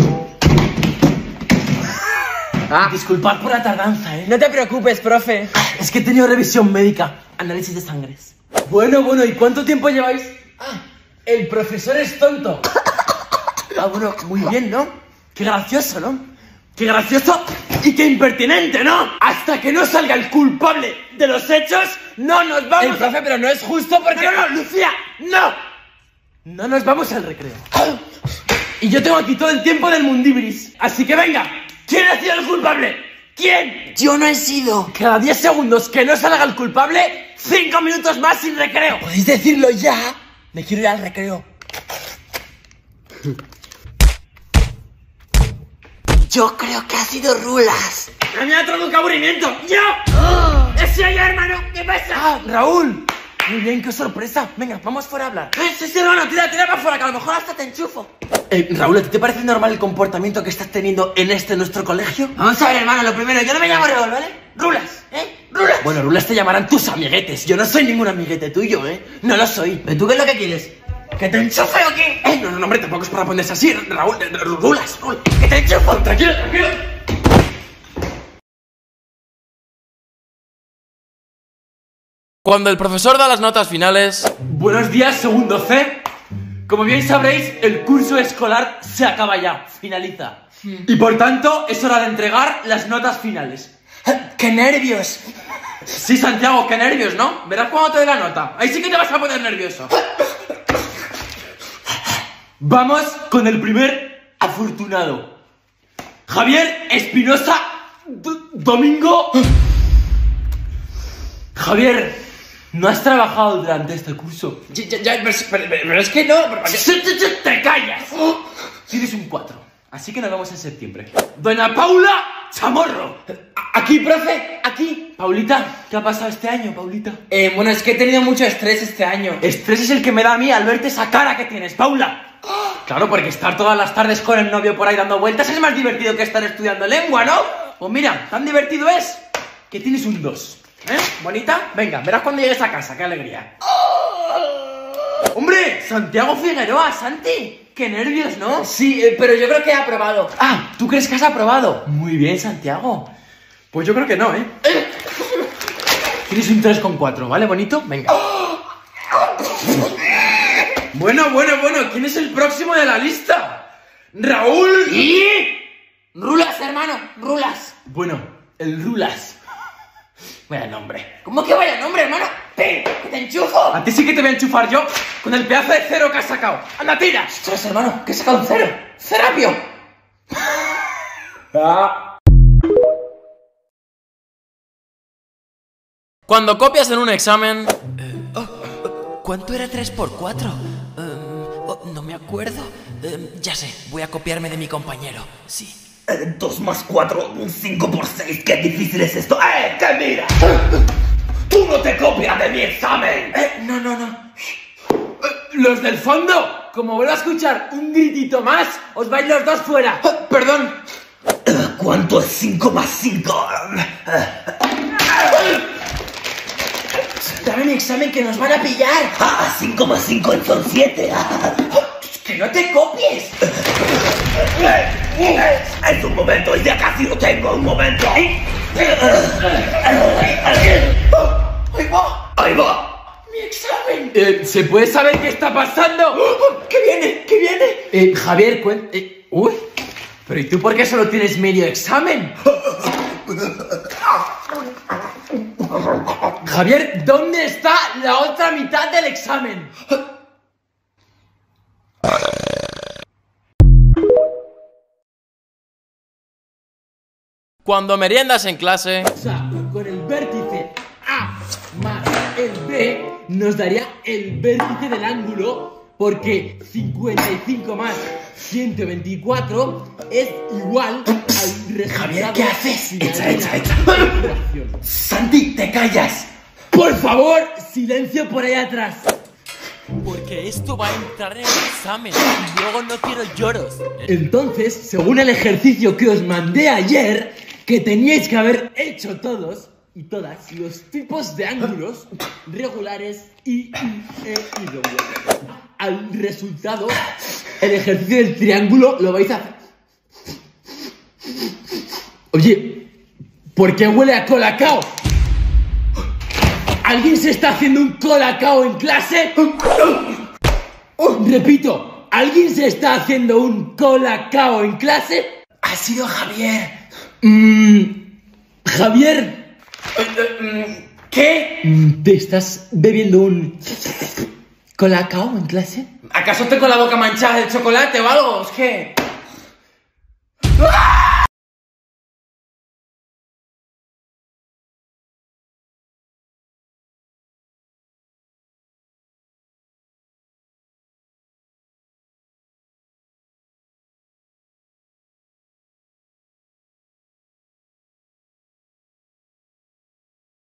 Ah, disculpad por la tardanza, ¿eh? No te preocupes, profe. Es que he tenido revisión médica, análisis de sangres. Bueno, bueno, ¿y cuánto tiempo lleváis? Ah, el profesor es tonto. Ah, bueno, muy bien, ¿no? Qué gracioso, ¿no? Qué gracioso y qué impertinente, ¿no? Hasta que no salga el culpable de los hechos, no nos vamos... El profe, pero no es justo porque... No, no, no, Lucía, no. No nos vamos al recreo. Y yo tengo aquí todo el tiempo del mundibris. Así que venga, ¿quién ha sido el culpable? ¿Quién? Yo no he sido. Cada diez segundos que no salga el culpable, cinco minutos más sin recreo. ¿Podéis decirlo ya? Me quiero ir al recreo. Yo creo que ha sido Rulas. ¡A mí otro nunca aburrimiento! ¡Yo! Oh. ¡Ese allá, hermano! ¿Qué pasa? Ah, Raúl. Muy bien, qué sorpresa. Venga, vamos fuera a hablar. Eh, sí, sí, hermano, tira, tira para afuera, que a lo mejor hasta te enchufo. Eh, Raúl, ¿a ti te parece normal el comportamiento que estás teniendo en este nuestro colegio? Vamos a ver, hermano, lo primero, yo no me llamo Raúl, ¿vale? Rulas, ¿eh? Rulas. Bueno, Rulas te llamarán tus amiguetes. Yo no soy ningún amiguete tuyo, ¿eh? No lo soy. ¿Pero tú qué es lo que quieres? ¿Que te enchufe o qué? Eh, no, no, hombre, tampoco es para ponerse así, Raúl. Rulas, Raúl. ¡Que te enchufo! Tranquilo, tranquilo. Cuando el profesor da las notas finales... Buenos días, segundo C. Como bien sabréis, el curso escolar se acaba ya, finaliza. Y por tanto, es hora de entregar las notas finales. ¡Qué nervios! Sí, Santiago, qué nervios, ¿no? Verás cuando te dé la nota. Ahí sí que te vas a poner nervioso. Vamos con el primer afortunado. Javier Espinosa D Domingo. Javier, no has trabajado durante este curso. Ya, ya, ya, pero, pero, pero es que no... Pero... ¡Te callas! Tienes un cuatro, así que nos vemos en septiembre. Doña Paula Chamorro. Aquí, profe, aquí. Paulita, ¿qué ha pasado este año, Paulita? Eh, bueno, es que he tenido mucho estrés este año. Estrés es el que me da a mí al verte esa cara que tienes, Paula. Claro, porque estar todas las tardes con el novio por ahí dando vueltas es más divertido que estar estudiando lengua, ¿no? Pues mira, tan divertido es que tienes un dos. ¿Eh? ¿Bonita? Venga, verás cuando llegues a casa, qué alegría. ¡Hombre! Santiago Figueroa, Santi. Qué nervios, ¿no? Sí, eh, pero yo creo que he aprobado. Ah, ¿tú crees que has aprobado? Muy bien, Santiago. Pues yo creo que no, ¿eh? Tienes un tres coma cuatro, ¿vale, bonito? Venga. Bueno, bueno, bueno, ¿quién es el próximo de la lista? ¡Raúl! ¿Y? Rulas, hermano, Rulas. Bueno, el Rulas. Vaya nombre. ¿Cómo que vaya nombre, hermano? ¡Ven, que te enchufo! A ti sí que te voy a enchufar yo con el pedazo de cero que has sacado. ¡Anda, tira! ¡Ostras, hermano, que he sacado un cero! ¡Cerapio! Ah. Cuando copias en un examen... Eh, oh, oh, ¿Cuánto era tres por cuatro? Um, oh, no me acuerdo. Um, ya sé, voy a copiarme de mi compañero. Sí. Eh, dos más cuatro, cinco por seis. Qué difícil es esto. ¡Eh, que mira! ¡Tú no te copias de mi examen! Eh, no, no, no. Los del fondo, como vuelvo a escuchar un gritito más, os vais los dos fuera. Eh, perdón. ¿Cuánto es cinco más cinco? Dame mi examen que nos van a pillar. Ah, cinco más cinco son siete. ¡Que no te copies! Es un momento, ya casi lo tengo, un momento. Ahí va. Ahí va. ¡Mi examen! Eh, ¿Se puede saber qué está pasando? ¿Qué viene? ¿Qué viene? Eh, Javier, cuen... Eh, uy. Pero ¿y tú por qué solo tienes medio examen? Javier, ¿dónde está la otra mitad del examen? Cuando meriendas en clase... O sea, con el vértice A más el B nos daría el vértice del ángulo, porque cincuenta y cinco más ciento veinticuatro es igual al resultado. Javier, ¿qué haces? Echa, echa, echa. Fracción. Santi, te callas. Por favor, silencio por ahí atrás. Porque esto va a entrar en el examen y luego no quiero lloros. Entonces, según el ejercicio que os mandé ayer, que teníais que haber hecho todos y todas los tipos de ángulos regulares y irregulares. Al resultado, el ejercicio del triángulo lo vais a hacer. Oye, ¿por qué huele a colacao? ¿Alguien se está haciendo un colacao en clase? Repito, ¿alguien se está haciendo un colacao en clase? Ha sido Javier. Mm, Javier. ¿Qué? ¿Te estás bebiendo un colacao en clase? ¿Acaso tengo la boca manchada de chocolate o algo? Es que... ¡Ah!